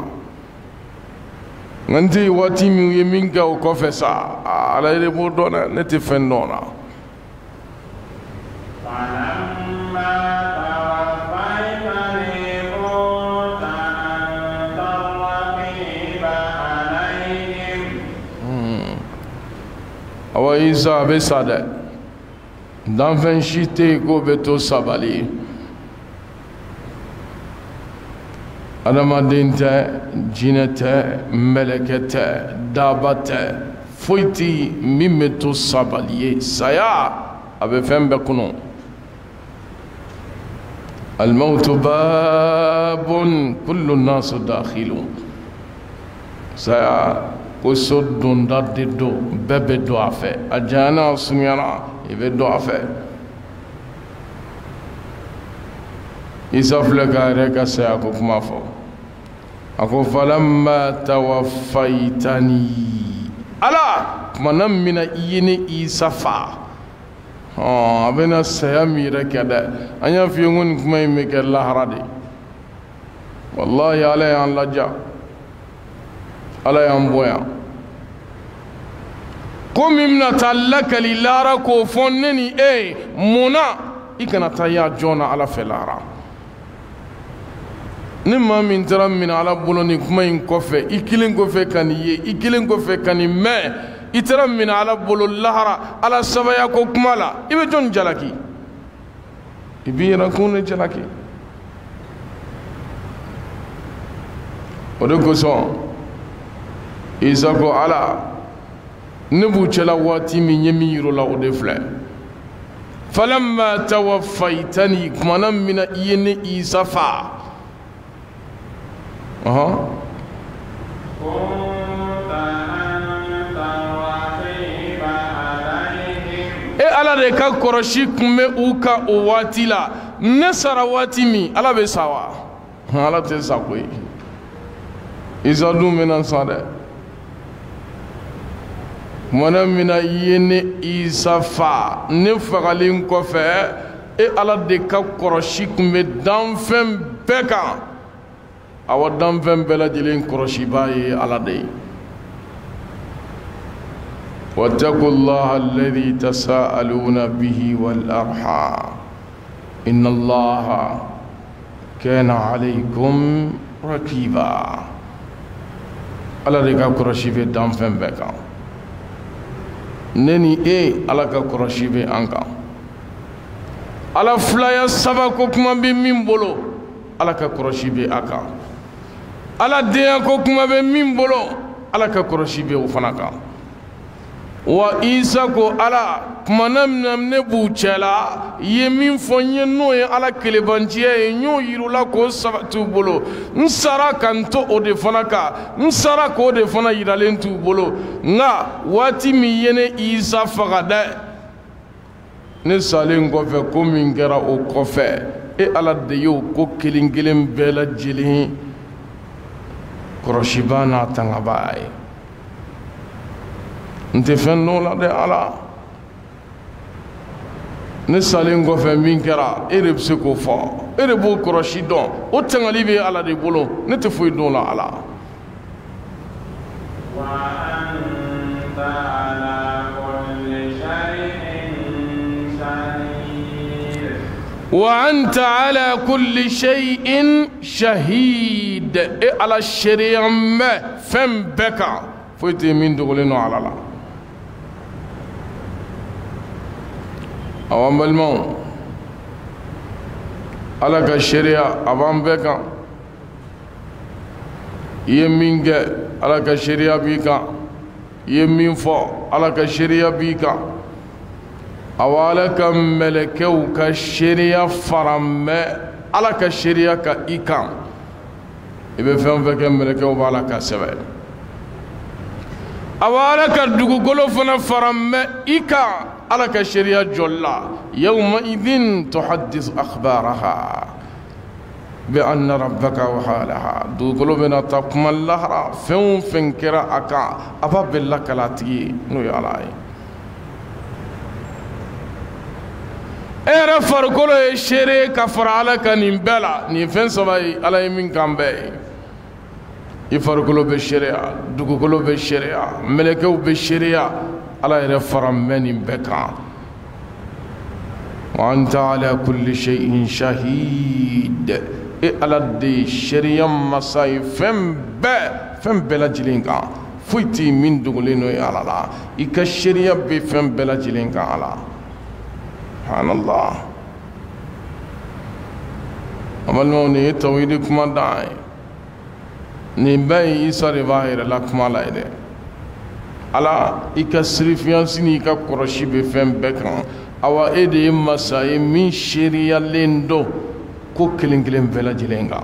ننتي واتي ميمينكا وكوفسا على يبودونا نتفندونا فلما توفيتني كنت أنت الرقيب عليهم أو إيسا بسادة دانفن شيتي كو بتو سابالي adamaden tɛ jinɛ tɛ mɛlɛkɛ tɛ daba tɛ foyi tɛ min bɛ to sabali ye saya a bɛ fɛn bɛɛ kɔnɔ alimawutu baabun kullu naasu dakhilu saya ko so donda de do bɛɛ bɛ don a fɛ a janyana a surunyana i bɛ don a fɛ isa filɛ k'a yɛrɛ ka saya ko kuma fɔ a ko falamma tawaffaytani ala tumana min na i ye ne isa fa a bɛna saya min yɛrɛ kɛ dɛ an y'a f'i ye ko nin kuma in bɛ kɛ lahara de wallahi ala y'an laja ala y'an bonya ko min bɛna taa lakali lahara k'o fɔ ne ni e munna i kana taa y'a joona ala fɛ lahara ni maa min taara minɛ ala bolo ni kuma in kɔfɛ i kelen kɔfɛ ka nin ye i kelen kɔfɛ ka nin mɛn i taara minɛ ala bolo lahara ala sabaya ko kuma la i bɛ jɔn jalaki i b'i yɛrɛkun de jalaki o de kosɔn isa ko ala ne b'u cɛla waati min ye min yir'u la o de filɛ falamma tawaffaytani kumana min na i ye ne isa fa كنت أنت الرقيب عليهم ala de ka kɔrɔsi kun bɛ u ka o waati la ne sara waati min ala bɛ sa wa ala tɛ sa koyi isa dun bɛna sa dɛ tumana min na i ye ne isa fa ne fagalen kɔfɛ e ala de ka kɔrɔsi kun bɛ danfɛn bɛɛ kan awa danfɛn bɛɛ lajɛlen kɔrɔsibaa ye ala de ye واتقوا الله الذي تساءلون به والأرحام إن الله كان عليكم رقيبا ala de ka kɔrɔsi bɛ danfɛn bɛɛ kan ne ni e ala ka kɔrɔsi bɛ an kan ala filaya saba ko kuma bɛ min bolo ala ka kɔrɔsi bɛ a kan ala denya ko kuma bɛ min bolo ala ka kɔrɔsi bɛ o fana kan wa isa ko ala kumana min na ne b'u cɛla i ye min fɔ n ye n'o ye ala kelebanciya ye n y'o yir'ula k'o sabati u bolo n sara ka n to o de fana kan n sara k'o de fana yiralen t'u bolo nka waati min ye ne isa faga dɛ ne salen kɔfɛ ko min kɛra o kɔfɛ e ala de y'o ko kelen kelen bɛɛ lajɛlen kɔrɔsiba n'a tangaba ye n tɛ fɛn dɔn la dɛ ala ne salen kɔfɛ min kɛra e de bɛ se k'o fɔ e de b'o kɔrɔsi dɔn o tangali bɛ ala de bolo ne tɛ foyi dɔn la ala wa anta ala kulli shay'in shahid e ala sariya mɛ fɛn bɛɛ kan foyi tɛ min dogolen don ala la awan balimaw ala ka sariya a b'an bɛɛ kan i ye min kɛ ala ka sariya b'i kan i ye min fɔ ala ka sariya b'i kan awa ala ka mɛlɛkɛw ka sariya fara mɛ ala ka sariya ka i kan i bɛ fɛn o fɛn kɛ mɛlɛkɛw b'a la ka sɛbɛn awa ala ka dugukolo fana fara mɛ i kan ala ka sariya jɔlila yawma idin tuhaddis akhbaraha bi anna rabbaka wa halaha dugukolo bɛna taa kuma lahara fɛn o fɛn kɛra a kan a b'a bɛɛ lakala a tigi ye n'o ye ala ye era farkolo ye shere ka fara ala kan nin bɛɛ la nin fɛn saba ye ala ye min kan bɛɛ ye i farkolo bɛ sereya dugukolo bɛ sereya mɛlɛkɛw bɛ sereya ala yɛrɛ fara mɛ nin bɛɛ kan wa anta ala kulli shay'in shahid e ala de sereya masa ye fɛn bɛɛ lajɛlen kan foyi tɛ min dogolen n'o ye ala la i ka sereya bɛ fɛn bɛɛ lajɛlen kan ala subhanallah amalmo ne tawhid kuma dai ni bai isa de bahira la kuma la ide ala ika sirifiyansi ni ka koroshi be fem bekan awa ede masay min sharia lendo ko kelen vela jilenga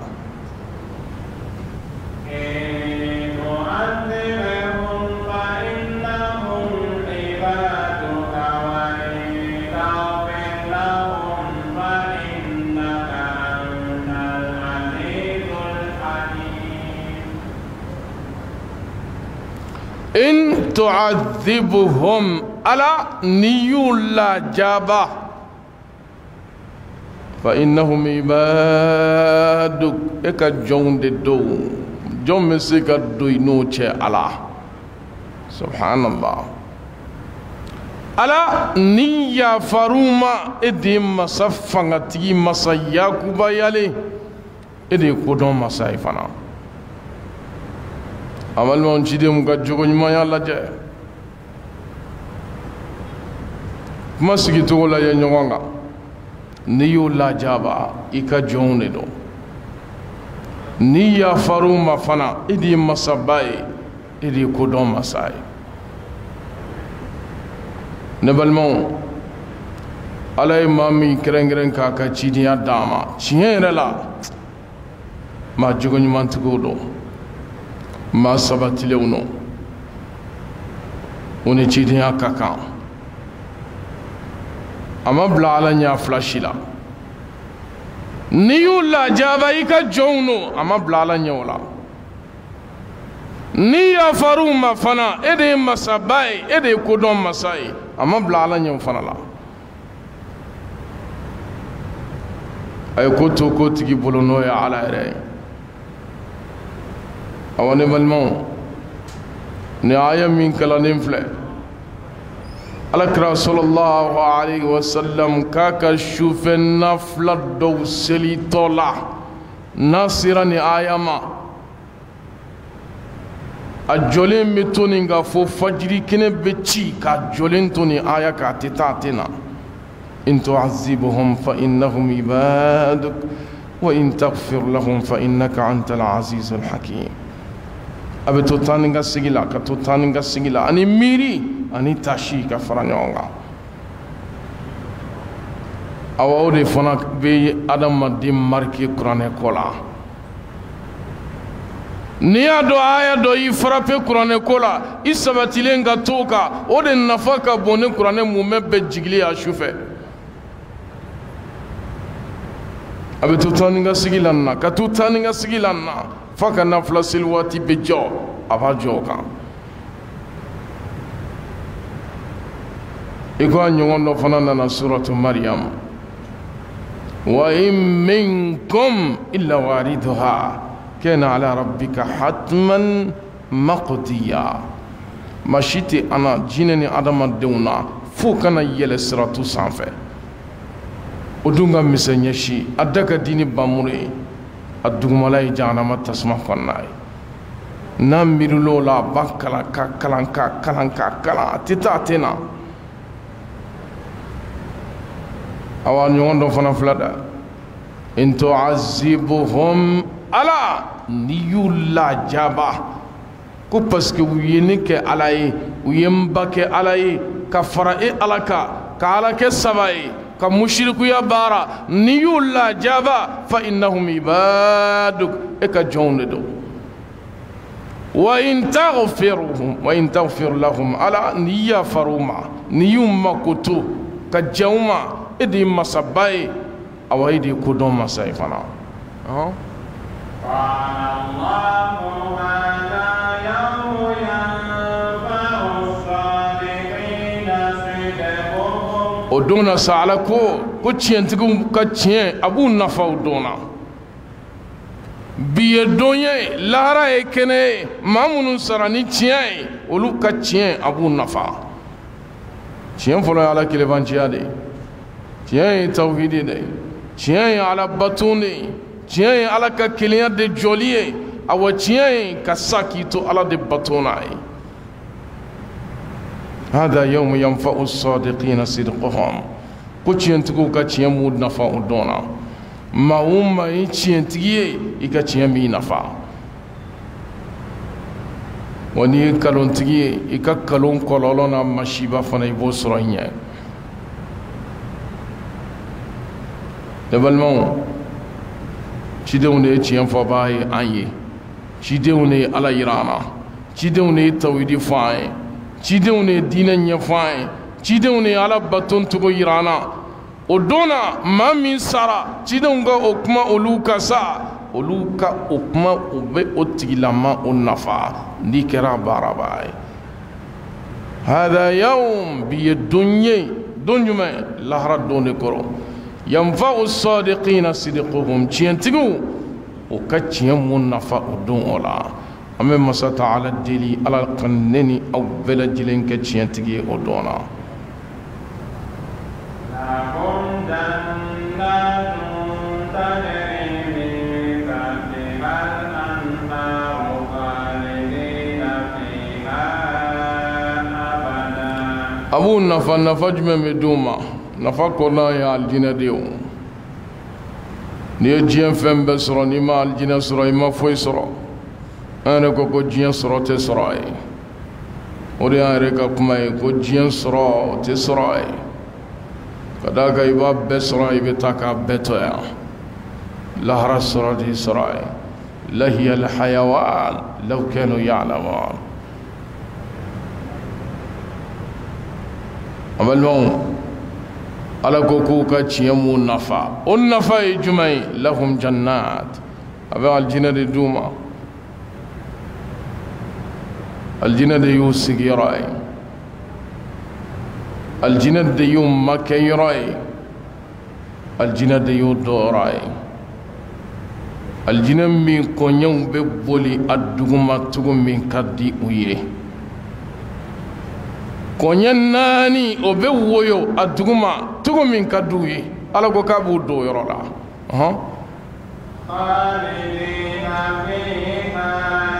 إن تعذبهم على نيولا جابا فإنهم عبادك إكا جون دو جون مسيكا دوينو چه على سبحان الله على نيا فروما إدي مصفنغتي مصياكو بيالي إدي قدوم مصايفنا amal mon ci dem ga jogo ñu ma yalla je kuma sigi to la ye ñonga ni yo la jaba ika jonne do ni ya faruma fana idi masabai idi ko do masai ne balmon alay mami krengren ka ka ci dia dama ci yere la ma jogo ñu man tugo do ma sabatile uno oni cidiya kakan ama bla ala nya flashila ni yulla jaba ika jowno ama bla ala nya wala ni ya faruma fana ede masabai ede kodon masai ama bla ala nya fana la ay ko to ko tigi bolono ya ala ere awani balmon ni aya min kala nimfle alakra sallallahu alaihi wasallam kaka shufen nafla do seli tola nasira ni aya ma ajolen mitoni nga fo fajiri kene beci ka jolen toni aya ka titatina in tu'azzibuhum fa innahum ibaduk wa in taghfir lahum fa innaka antal azizul hakim abe to taninga sigila ka to taninga sigila ani miri ani tashi ka faranyonga awode fona be adam madim marki qur'ane kola niya do aya do yi frappe qur'ane kola isabatilenga toka ode nafaka bone qur'ane mumebe jigli ya shufe abe to taninga sigila na ka to taninga sigila na faka nafla silwati bejo abajoka iko nyongo fana na suratu maryam wa in minkum illa waridha kana ala rabbika hatman maqdiya mashiti ana jinani adama deuna fu kana yele siratu sanfɛ odunga misenyeshi adaka dini bamure adugumala jahannama tasma kɔnɔna ye n'an miirila o la a b'a kalan ka kalan ka kalan ka kalan a tɛ taa a tɛ na awa ɲɔgɔn dɔ fana filɛ dɛ in tu'azzibuhum ala ni y'u lajaba ko parce que u ye ne kɛ ala ye u ye n ba kɛ ala ye ka fara e ala kan ka ala kɛ saba ye ka mushrikuya baara ni y'u lajaba fa innahum ibaduk e ka jɔnw de don wa in taghfir lahum ala ni yafaru ma ni y'u makoto ka jɛnw ma e de ye masaba ye awa e de ye kodɔn masa ye fana o donna sa ala ko ko tiɲɛtigiw ka tiɲɛ a b'u nafa o don na bi ye don ye lahara ye kɛnɛ ye maa minnu sara ni tiɲɛ ye olu ka tiɲɛ a b'u nafa tiɲɛ fɔlɔ ye ala kelebanciya de ye tiɲɛ ye tawhidi de ye tiɲɛ ye ala baton de ye tiɲɛ ye ala ka kelenya de jɔli ye awa tiɲɛ ye ka sa k'i to ala de baton na ye hada yawmu yanfa'u as-sadiqina sidquhum ko tiɲɛtigiw ka tiɲɛ m'u nafa o don na maa o maa ye tiɲɛtigi ye i ka tiɲɛ b'i nafa wa n'i ye nkalontigi ye i ka nkalon kɔlɔlɔ n'a masiba fana i b'o sɔrɔ i ɲɛ ne balimaw cidenw de ye tiɲɛ fɔbaa ye an ye cidenw de ye ala yira an na cidenw de ye tawhidi fɔ an ye cidenw de ye diinɛ ɲɛfɔ an ye cidenw de ye ala baton cogo yira an na o don na maa min sara cidenw ka o kuma olu ka sa olu ka o kuma o bɛ o tigilama o nafa n'i kɛra baaraba ye hada yawm bi ye don ye don jumɛn lahara don de kɔrɔ yanfa'u as-sadiqina sidquhum tiɲɛtigiw o ka tiɲɛ mun nafa o don o la an bɛ masa taala deli ala ka ne ni aw bɛɛ lajɛlen kɛ tiɲɛtigi ye o don na لهم جنات تجري من تحتها الأنهار خالدين فيها أبدا abu nafa jumɛn bɛ d'u ma nafa kɔrɔla ye alijinɛ de ye o n'i ye diɲɛ fɛn bɛɛ sɔrɔ n'i ma alijinɛ sɔrɔ i ma foyi sɔrɔ an yɛrɛ ko diɲɛ sɔrɔ tɛ sɔrɔ a ye o de y'an yɛrɛ ka kuma ye ko diɲɛ sɔrɔ o tɛ sɔrɔ a ye ka d'a kan i b'a bɛɛ sɔrɔ i bɛ taa k'a bɛɛ to yan lahara sɔrɔ de sɔrɔ a ye lahiya alhayawan law kanu ya'lamun a balimaw ala ko k'u ka tiɲɛ mun nafa o nafa ye jumɛn ye lahum jannat a bɛ alijinɛ de d'u ma alijinɛ de y'u sigiyɔrɔ ye alijinɛ de y'u makɛyɔrɔ ye alijinɛ de y'u dɔyɔrɔ ye alijinɛ min kɔɲɛw bɛ boli a duguma cogo min ka di u ye kɔɲɛ naani o bɛ woyo a duguma cogo min ka di u ye ala ko k'a b'u don o yɔrɔ la خالدين فيها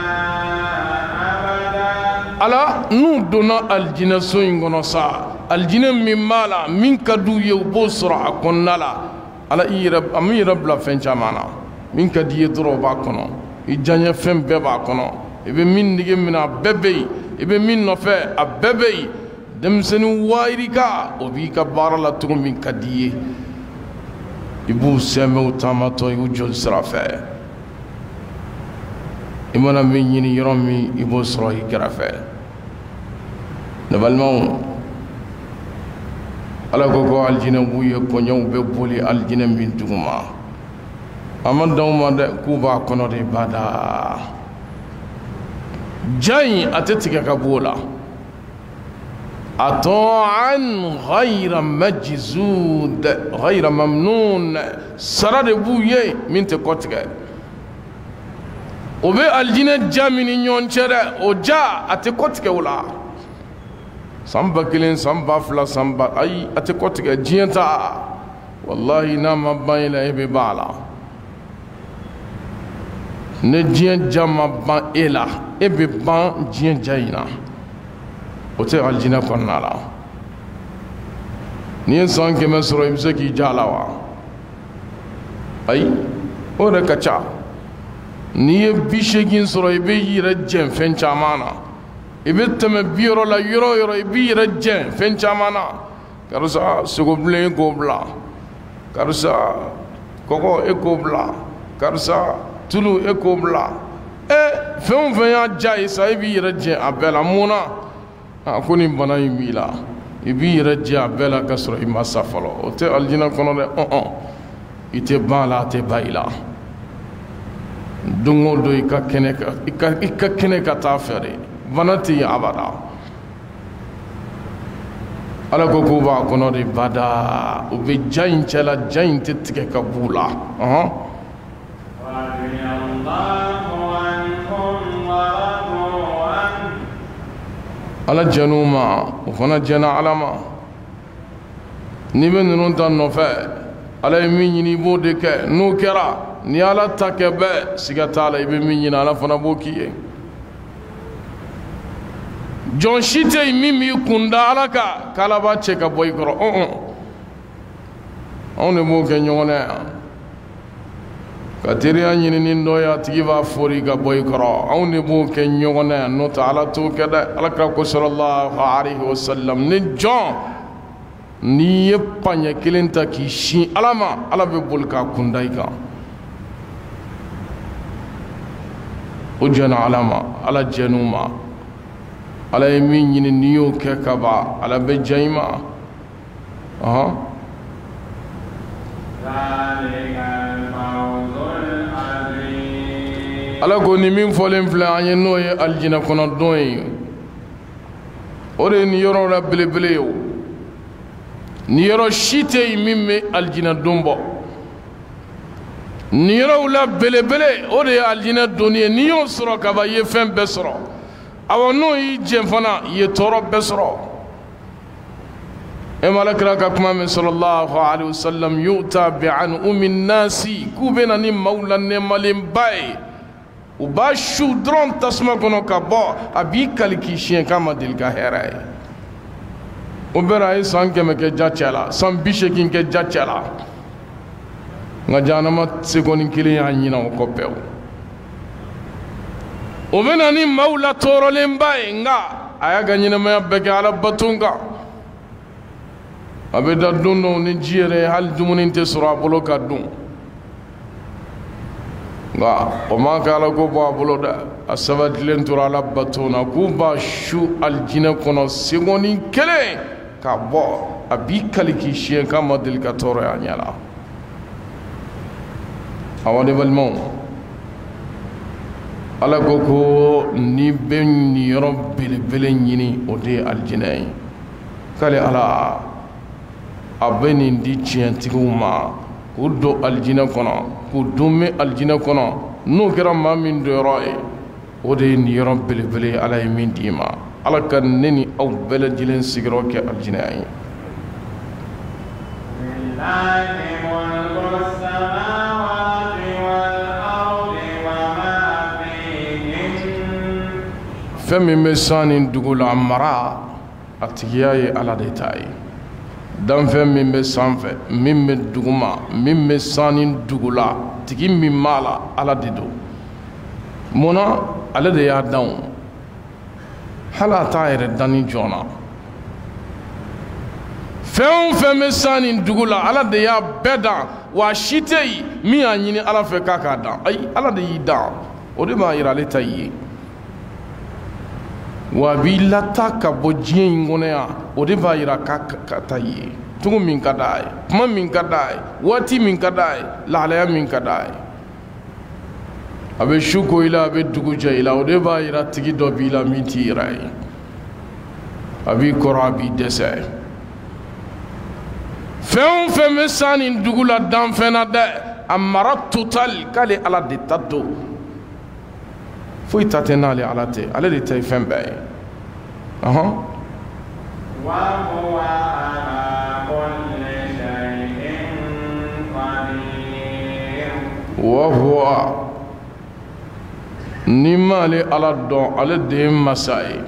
ala n'u donna alijinɛ so in kɔnɔ sa alijinɛ min b'a la min ka d'u ye u b'o sɔrɔ a kɔnɔna la ala a m'i yɛrɛ bila fɛn caman na min ka d'i ye dɔrɔn o b'a kɔnɔ i diyaɲɛ fɛn bɛɛ b'a kɔnɔ i bɛ min nege minɛ a bɛɛ bɛ yen i bɛ min nɔfɛ a bɛɛ bɛ yen denmisɛnnin wayirika o b'i ka baara la cogo min ka d'i ye i b'u sɛmɛ u taamatɔ y'u joli sira fɛ i mana min ɲini yɔrɔ min i b'o sɔrɔ i kɛrɛfɛ ne balimaw ala ko ko alijinɛ b'u ye kɔɲɛw bɛ boli alijinɛ min duguma a ma dan u ma dɛ k'u b'a kɔnɔ de bada ja in a tɛ tigɛ ka bɔ o la ata'an ghayra majzud ghayra mamnun sara de b'u ye min tɛ kɔtigɛ o bɛ alijinɛ ja min ni ɲɔgɔn cɛ dɛ o ja a tɛ kɔtigɛ o la san ba kelen san ba fila san ba ayi a tɛ kɔtigɛ diɲɛ ta wallahi n'a ma ban i la e bɛ ban a la ne diɲɛ ja ma ban e la e bɛ ban diɲɛ ja in na o tɛ alijinɛ kɔnɔna la n'i ye san 100 sɔrɔ i bɛ se k'i ja a la wa ayi o yɛrɛ ka ca n'i ye 80 sɔrɔ i bɛ i yɛrɛ jɛn fɛn caman na i bɛ tɛmɛ 60 la yɔrɔ o yɔrɔ i b'i yɛrɛ jɛn fɛn caman na karisa sogobilen e k'o bila karisa kɔgɔ e k'o bila karisa tulu e k'o bila fɛn o fɛn y'a ja ye sa i b'i yɛrɛ jɛn a bɛɛ la mun na ko nin bana in b'i la i b'i yɛrɛ jɛn a bɛɛ la ka sɔrɔ i ma sa fɔlɔ o tɛ alijinɛ kɔnɔ dɛ i tɛ ban a la a tɛ ban i la don o don i ka kɛnɛ ka taa fɛ de bana tɛ yen abada ala ko k'u b'a kɔnɔ de bada u bɛ ja in cɛla ja in tɛ tigɛ ka b'u la ala jɛn'u ma u fana jɛnna ala ma n'i bɛ ninnu ta nɔfɛ ala ye min ɲini i b'o de kɛ n'o kɛra ni ala ta kɛ bɛɛ siga t'a la i bɛ min ɲini ala fana b'o k'i ye jɔn si tɛ yen min b'i kun da ala kan k'ala b'a cɛ ka bɔ i kɔrɔ anw de b'o kɛ ɲɔgɔn na yan ka teriya ɲinini dɔ ye a tigi b'a fori ka bɔ i kɔrɔ anw de b'o kɛ ɲɔgɔn na yan n'o tɛ ala t'o kɛ dɛ ala ka ko sallallahu alaihi wasallam ni jɔn n'i ye paɲɛ kelen ta k'i sin ala ma ala bɛ boli k'a kun da i kan o jɛnna ala ma ala jɛn'u ma ala ye min ɲini n'i y'o kɛ ka ban ala bɛ diya i ma ala ko ni min fɔlen filɛ an ye n'o ye alijinɛ kɔnɔdon ye o de ye nin yɔrɔ la belebele ye o nin yɔrɔ si tɛ yen min bɛ alijinɛ don bɔ nin yɔrɔw la belebele o de ye alijinɛ donni ye n'i y'o sɔrɔ ka ban i ye fɛn bɛɛ sɔrɔ awɔ n'o y'i jɛ fana i ye tɔɔrɔ bɛɛ sɔrɔ e ma alakira ka kuma mɛn sallallahu alaihi wasallam yu'ta bi'an ummi nasi k'u bɛ na ni maaw la nɛɛmalenba ye u b'a su dɔrɔn tasuma kɔnɔ ka bɔ a b'i kali k'i siɲɛ k'a ma deli ka hɛrɛ ye o bɛɛ la a ye san 100 kɛ ja cɛ la san 80 kɛ ja cɛ la nka jahanama sekondi 1 y'a ɲina o kɔ pewu o bɛ na ni maaw la tɔɔrɔlenba ye nka a y'a ka ɲɛnamaya bɛɛ kɛ ala bato kan a bɛ da don dɔw ni ji yɛrɛ hali dumuni tɛ sɔrɔ a bolo ka dun nka o ma kɛ ala ko bɔ a bolo dɛ a sabatilen tora ala bato na k'u b'a su alijinɛ kɔnɔ sekondi 1 k'a bɔ a b'i kali k'i siɲɛ k'a ma deli ka tɔɔrɔ y'a ɲɛ la awa ne balimaw ala ko ko ni bɛ nin yɔrɔ belebele ɲini o de ye alijinɛ ye k'ale ala a bɛ nin di tiɲɛtigiw ma k'u don alijinɛ kɔnɔ k'u dun bɛ alijinɛ kɔnɔ n'o kɛra maa min donyɔrɔ ye o de ye nin yɔrɔ belebele ala ye min d'i ma ala ka ne ni aw bɛɛ lajɛlen sigiyɔrɔ kɛ alijinɛ ye fɛn min bɛ san ni dugu la mara a tigiya ye ala de ta ye danfɛn min bɛ sanfɛ min bɛ duguma min bɛ san ni dugu la tigi min b'a la ala de don munna ale de y'a dan hali a t'a yɛrɛ danni joona fɛn o fɛn bɛ san ni dugu la ala de y'a bɛɛ dan wa si tɛ yen min y'a ɲini ala fɛ k'a k'a dan ayi ala de y'i dan o de b'a yira ale ta ye wa a b'i lata ka bɔ diɲɛ in kɔnɔ yan o de b'a yira k'a ka taa ye cogo min ka d'a ye kuma min ka d'a ye waati min ka d'a ye lahalaya min ka d'a ye a bɛ su ko i la a bɛ dugu jɛ i la o de b'a yira tigi dɔ b'i la min t'i yɛrɛ ye a b'i kɔrɔ a b'i dɛsɛ fɛn o fɛn bɛ san nin dugu la danfɛn na dɛ a mara total k'ale ala de ta don foyi ta tɛ n'ale ala tɛ ale de ta ye fɛn bɛɛ ye wahuwa ni m'ale ala dɔn ale de ye masa ye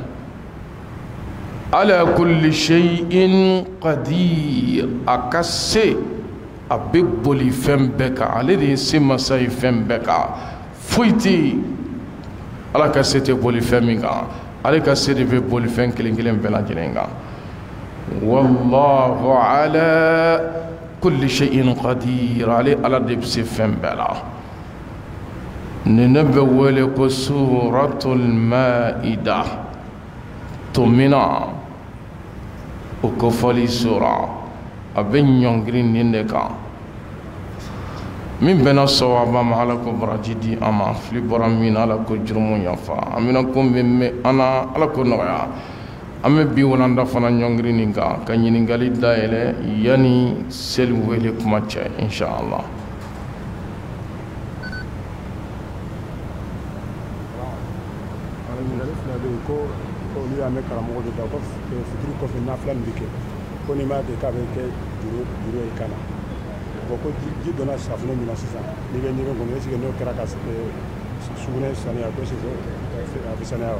ala kulli shay'in qadir a ka se a bɛ boli fɛn bɛɛ kan ale de ye se masa ye fɛn bɛɛ kan foyi tɛ yen ala ka se tɛ boli fɛn min kan ale ka se de bɛ boli fɛn kelen kelen bɛɛ lajɛlen kan wallahu ala kulli shay'in qadir ale ala de bɛ se fɛn bɛɛ la ni ne bɛ wele ko suratul maida tomina o kofɔli sura a bɛ ɲɔngiri nin de kan min bɛna sawaba ma ala ko baraji di an ma fili bɔra min na ala ko jurumu yafa an bɛna ko min bɛ an na ala ko nɔgɔya ame bi walanda fana nyongri ninga ka nyiningali daele yani seli wele kuma cha inshallah. ko ni ame karamɔgɔ de da ko fitiri kɔfɛ nafila min bɛ kɛ ko ni m'a kɛ k'a bɛ kɛ juru ye kana bon ko ji donna safunɛ min na sisan n'i bɛ ɲɛgɛn kɔnɔ est-ce que n'o kɛra ka sugunɛ saniya ko est-ce que a bɛ saniya wa.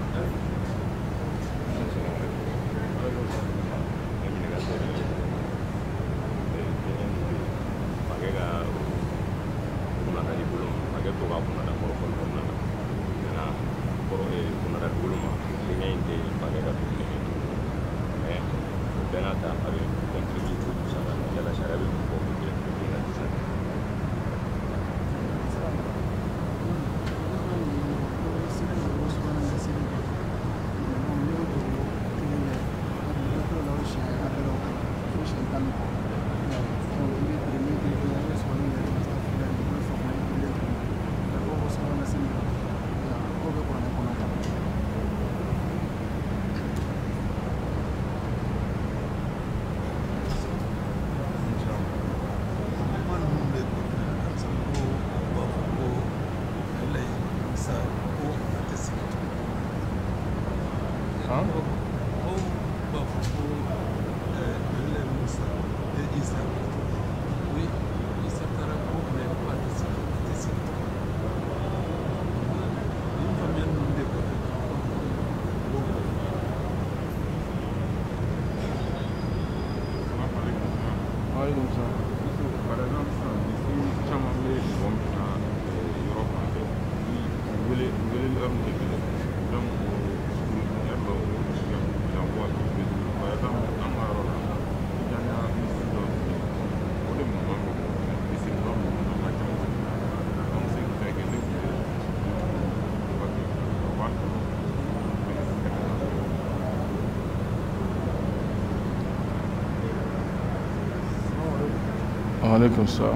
Alaikum salam.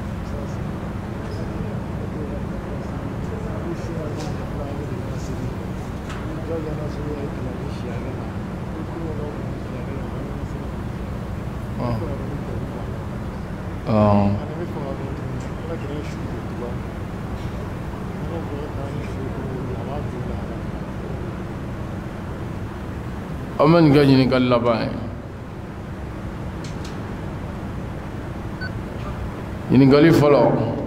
Aman gajini kallaba ɲininkali fɔlɔ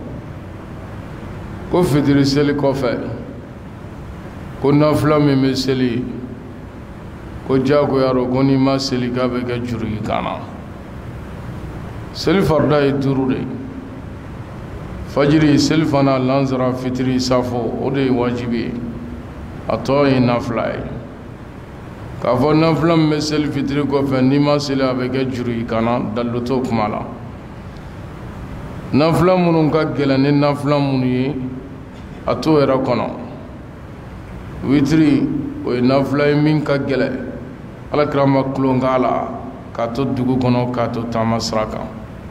ko fitiri seli kɔfɛ ko nafila min bɛ seli ko jagoya ro ko n'i ma seli k'a bɛ kɛ juru y'i kan na. Seli farida ye 5 de fajiri seli fana lansara fitiri safo o de ye wajibi ye a tɔ ye nafila ye k'a fɔ nafila min bɛ seli fitiri kɔfɛ n'i ma seli a bɛ kɛ juru y'i kan na dalilu t'o kuma la. Nafila minnu ka gɛlɛn ni nafila minnu ye a t'o yɛrɛ kɔnɔ. Witiri o ye nafila ye min ka gɛlɛn Alakira ma tulon k'a la k'a to dugu kɔnɔ k'a to taama sira kan.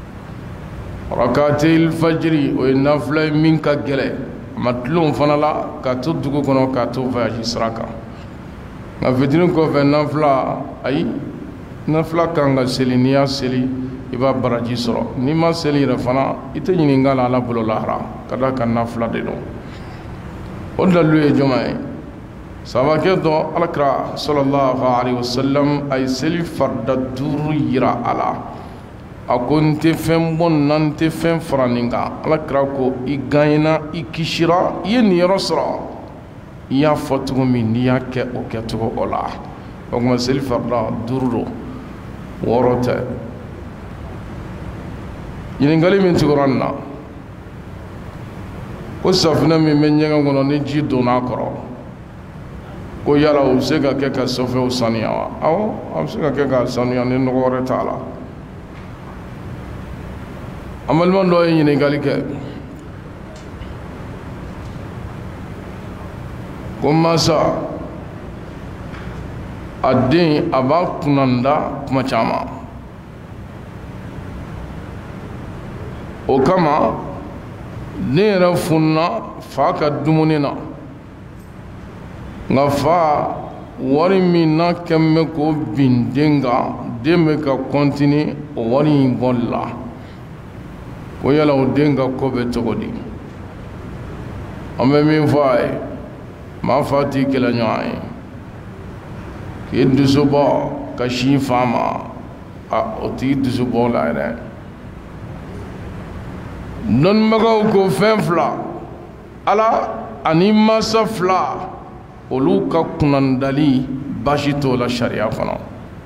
Rakatil fajiri o ye nafila ye min ka gɛlɛn a ma tulon fana la k'a to dugu kɔnɔ k'a to voyage sira kan. Nka fitiri kɔfɛ nafila ayi nafila kan ka seli n'i y'a seli i b'a baraji sɔrɔ n'i ma seli yɛrɛ fana i tɛ ɲininka la Ala bolo lahara ka da kan nafila de don. O dalilu ye jumɛn ye? Sahabakɛ dɔ Alakira sallallahu alaihi wasallam a ye seli farida 5 yira a la. A ko n tɛ fɛn bɔ nin na n tɛ fɛn fara nin kan. Alakira ko i gagnena i kisira i ye nin yɔrɔ sɔrɔ i y'a fɔ cogo min n'i y'a kɛ o kɛcogo o la. O kuma seli farida 5 don 6 tɛ. Ɲininkali min tugura nin na ko safunɛ min bɛ ɲɛgɛn kɔnɔ ni ji donna a kɔrɔ ko yala o bɛ se ka kɛ ka sɔfɛnw sanuya wa? Awɔ a bɛ se ka kɛ ka sanuya ni nɔgɔ wɛrɛ t'a la. An balima dɔ ye ɲininkali kɛ ko masa a den a b'a kunnanda kuma caman. O kama ne yɛrɛ funna fa ka dumuni na nka fa wari min n'a kɛmɛ ko bin den kan den bɛ ka kɔntini o wari in bɔli la ko yala o den ka ko bɛ cogo di an bɛ min fɔ a ye maa fa t'i kɛlɛ ɲɔgɔn ye k'i dusu bɔ ka sin fa ma o t'i dusu bɔ la yɛrɛ dɔnnibagaw ko fɛn fila ala ani masa fila olu ka kunnandali basi t'o la sariya kɔnɔ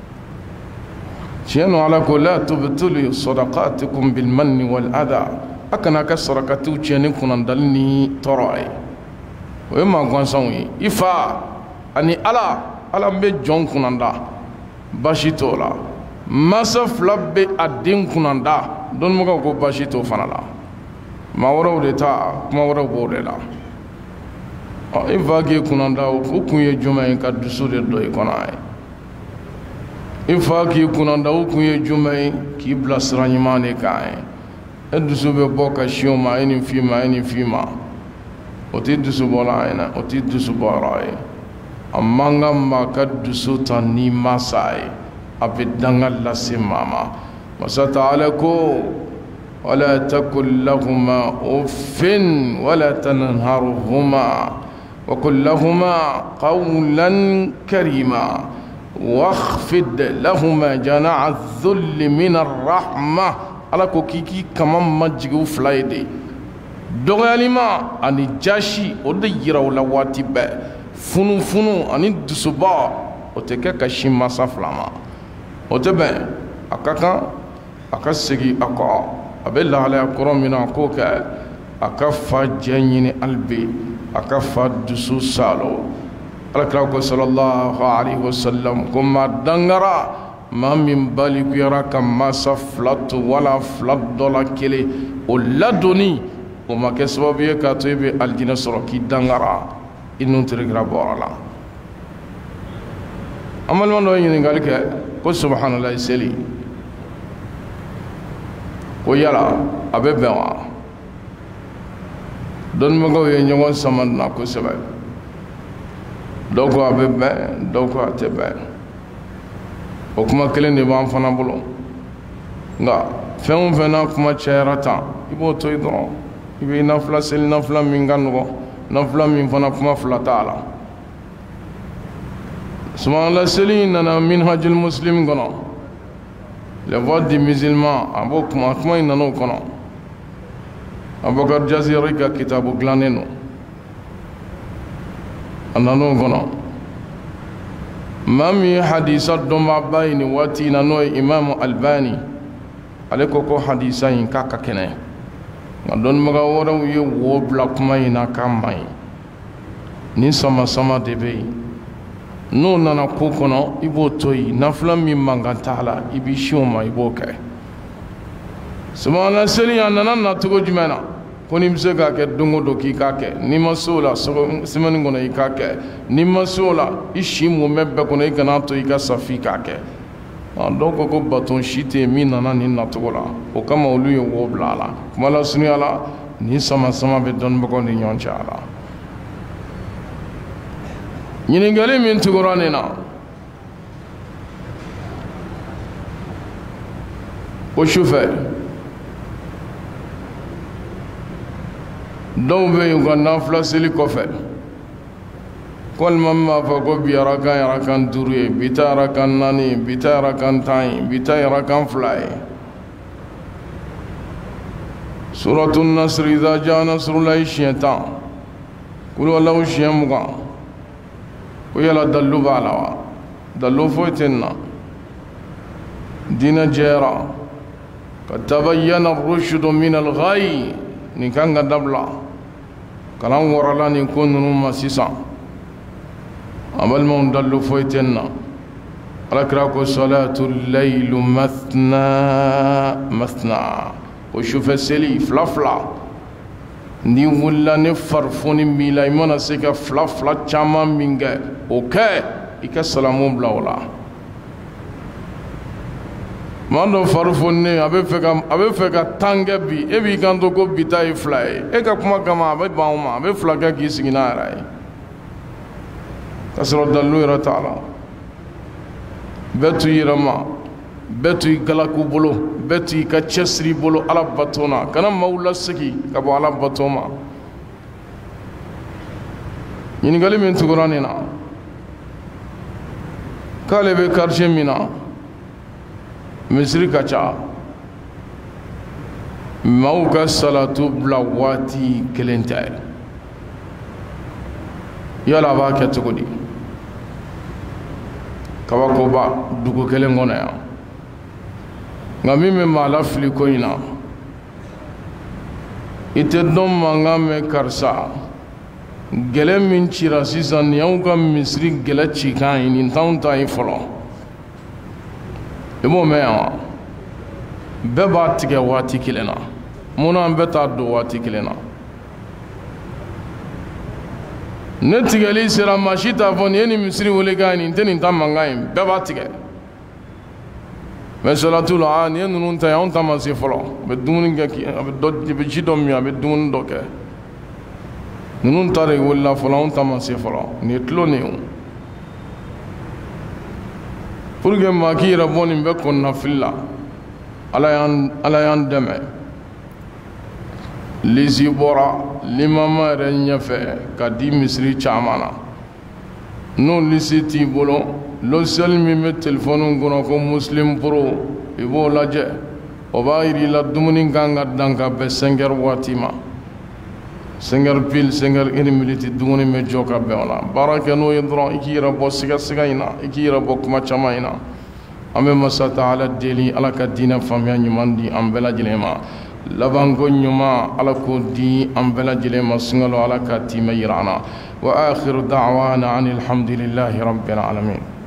tiɲɛ don ala ko la tubtilu sadaqatikum bil manni wal adha a kana kɛ sarakatiw tiɲɛ ni kunnandali ni tɔɔrɔ ye o ye maa gansanw ye i fa ani ala bɛ jɔn kunnanda basi t'o la masa fila bɛ a den kunnanda dɔnnibagaw ko basi t'o fana la maa wɛrɛw de ta kuma wɛrɛw b'o de la i fa k'i kunnanda o kun ye jumɛn ye ka dusu de don i kɔnɔ ye i fa k'i kunnanda o kun ye jumɛn ye k'i bila sira ɲuman de kan ye e dusu bɛ bɔ ka si o ma e nin f'i ma e nin f'i ma o t'i dusu bɔla ye o t'i dusu bɔyɔrɔ ye a man kan maa ka dusu ta ni masa ye a bɛ danga lase maa ma masa taala ko wala takul lahuma uffin wala tanharhuma وقل لهما قولا كريما واخفض لهما جناح الذل من الرحمة على كوكيكي كمان مجيو فلايدي دغاليما اني جاشي ودي يراو لواتي با فنو اني دسوبا وتكا كشيما سافلاما وتبا اكاكا اكاسيغي اكا ابل على قرون من اكوكا اكفا جنيني البي akafa dusu salo alakira ko sallallahu alaihi wasallam ko ma dangara ma min bali ku yara ka masa flat wala flat dola kele o ladoni o ma kɛ sababu ye ka to i bɛ aljinɛ sɔrɔ k'i dangara i nun teregira bɔra la an balima dɔ ye ɲininkali kɛ ko subhanalahi seli ko yala a bɛ bɛn wa dɔnnibagaw ye ɲɔgɔn sama na kosɛbɛ dɔw ko a bɛ bɛn dɔw ko a tɛ bɛn o kuma kelen de b'an fana bolo nka fɛn o fɛn n'a kuma cayara tan i b'o to yen dɔrɔn i bɛ nafila seli nafila min ka nɔgɔn nafila min fana kuma fila t'a la subhanallah seli nana minhajul muslim kɔnɔ les voix du musulman a b'o kuma in nana o kɔnɔ Abubakar Jaziri ka kitabu dilannen don a nan'o kɔnɔ maa min ye hadisa dɔnbaaba ye nin waati in na n'o ye Imam Albani ale ko ko hadisa in k'a ka kɛnɛ nka dɔnnibaga wɛrɛw ye wo bila kuma in na k'a man ɲi ni sama de bɛ yen n'o nana ko kɔnɔ i b'o to yen nafila min mankan t'a la i b'i sin o ma i b'o kɛ subhanallah seli a nana nacogo jumɛn na ko ni bɛ se k'a kɛ don o don k'i k'a kɛ n'i ma se o la semaine kɔnɔ i k'a kɛ n'i ma se o la i si mɔmɛ bɛɛ kɔnɔ i kana to i ka sa f'i k'a kɛ dɔw ko baton si tɛ yen min nana nin nacogo la o kama olu ye wo bila a la kuma la surunya la ni sama bɛ dɔnnibagaw ni ɲɔgɔn cɛ a la ɲininkali min tugura nin na o sufɛ dɔw bɛ yen u ka nafila seli kɔfɛ walima m'a fɔ ko bi arakan 5 ye bi ta arakan 4 bi ta arakan 10 ye bi ta arakan 2 ye suratul nasr idha jaa nasrullahi siɲɛ 10 kul wallahu siɲɛ 20 ko yala dalu b'a la wa dalu foyi tɛ nin na diinɛ jɛra ka tabayyana ar-rushdu min al-ghayy nin kan ka dabila kalan wɔrɔla nin ko ninnu ma sisan a balimaw dalu foyi tɛ nin na alakira ko salatu laylu mathna o sufɛ seli fila ni wulila ni farifoni b'i la i mana se ka fila caman min kɛ o kɛ i ka salamu bila o la maa dɔ farifoni a bɛ fɛ ka 10 kɛ bi e b'i kan to ko bi ta ye 2 ye e ka kuma kama a bɛ ban o ma a bɛ 2 kɛ k'i sigi n'a yɛrɛ ye kasro dallu ira ta'ala betu yirama betu galaku bolo betu ka chesri bolo ala batona kana maula sigi ka bo ala batoma yin gali min tugurani na kale be karshe mina misri kacha mauka salatu blawati kelentay yala ba ke tugudi kawako ba dugu kelen ngona ya ngami me mala fili ko ina ite dom manga me karsa gele min cira sisan yaw ka misri gele ci kan in tawta yi folo imo me ya be ba tige wati kilena muna be ta do wati kilena ne tigeli sera mashita fon yeni misri wole gani inteni tamangay be ba tige mais salatu la an yenu nun ta yon tamasi folo be dumun ngaki be doddi be jidom ya be dumun doke nun tare wala folo on tamasi folo ni tloni pour que maki raboni be kon na filla ala yan deme lisi bora limama renya fe kadi misri chamana non lisi ti bolo lo selmi me telephone ngono ko muslim pro ibo laje o bayri la dumuni ganga danka be senger watima senger pil senger minute dumuni me joka be wala baraka no yedro ikira bo siga ina ikira bo kuma chama ina ame masata ala deli ala ka dina famya nyumandi ambela jilema labango nyuma ala ko di ambela jilema singalo ala ka tima irana wa akhiru da'wana anil hamdulillahi rabbil alamin.